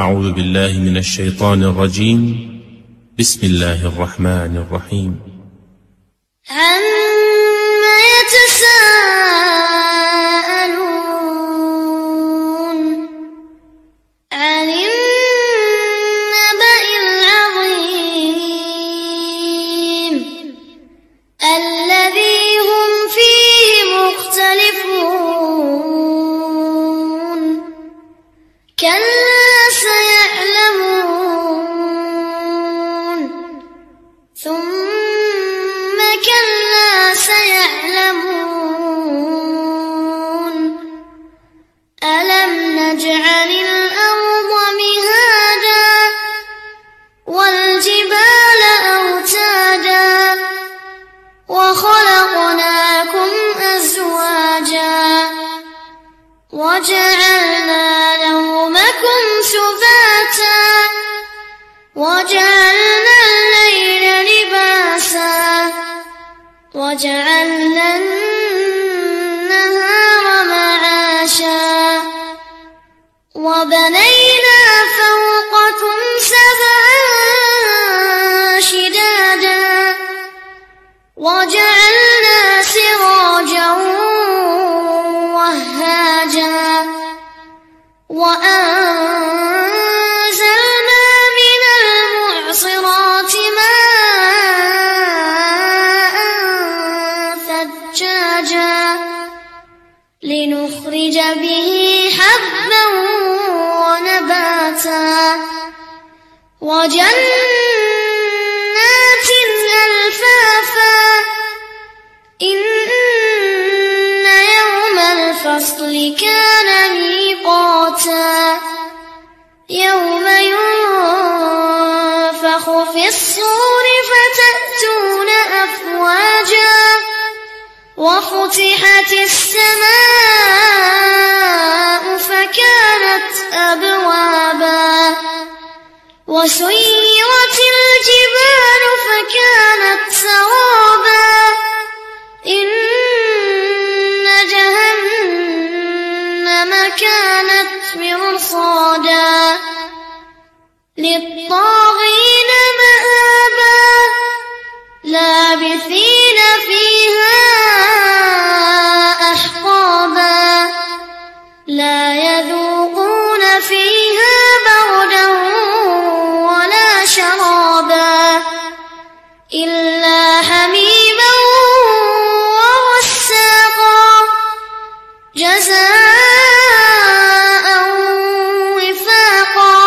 أعوذ بالله من الشيطان الرجيم. بسم الله الرحمن الرحيم. عما يتساءلون عن النبأ العظيم الذي هم فيه مختلفون كلا سيعلمون ثم كلا سيعلمون ألم نجعل الأرض مهادا والجبال أوتادا وخلقناكم أزواجا وجعلنا نومكم سباتا وجعلنا الليل لباسا وجعلنا النهار معاشا وبنينا فوقكم سبعا شدادا وجعلنا سراجا وهاجا وأنزلنا من المعصرات ماء ثجاجا لنخرج به حبا ونباتا وجنات ألفافا إن يوم الفصل كان ميقاتا يوم ينفخ في الصور فتأتون أفواجا وفتحت السماء فكانت أبوابا وسيرت الجبال فكانت سرابا إن جهنم كانت مرصادا للطاغين مآبا لابثين فيها أحقابا لا يذوقون فيها بردا ولا شرابا إلا حميما وغساقا جزاء وفاقا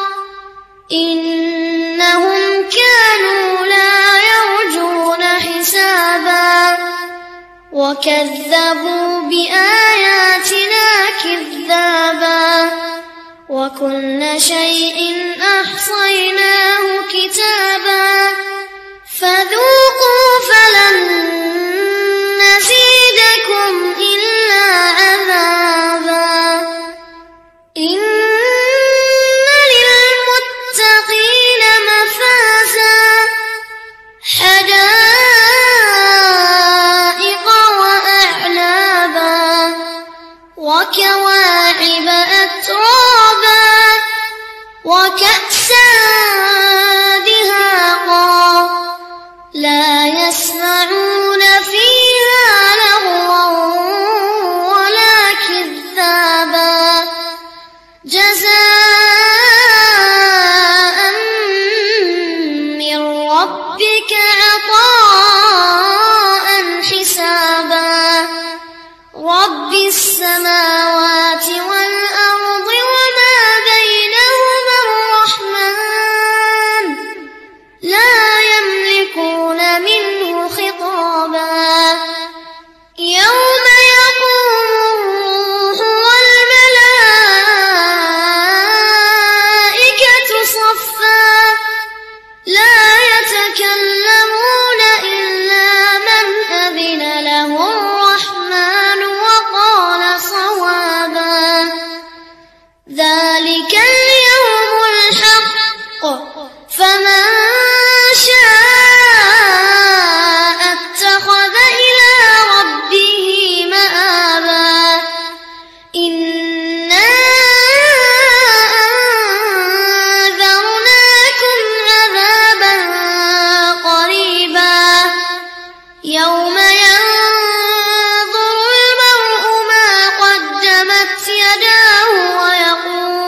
إنهم كانوا لا يرجون حسابا وكذبوا بآياتنا كذابا وكل شيء أحصيناه كتابا فذوقوا فلن نزيدكم إلا عذابا إن للمتقين مفازا حدائق وأعنابا وكواعب أترابا وكأسا دهاقا لا يسمعون فيها لغوا ولا كذابا جزاء من ربك عطاء حسابا رب السماوات والأرض وما بينهما الرحمن لا يملكون منه خطابا يوم يداه ويقول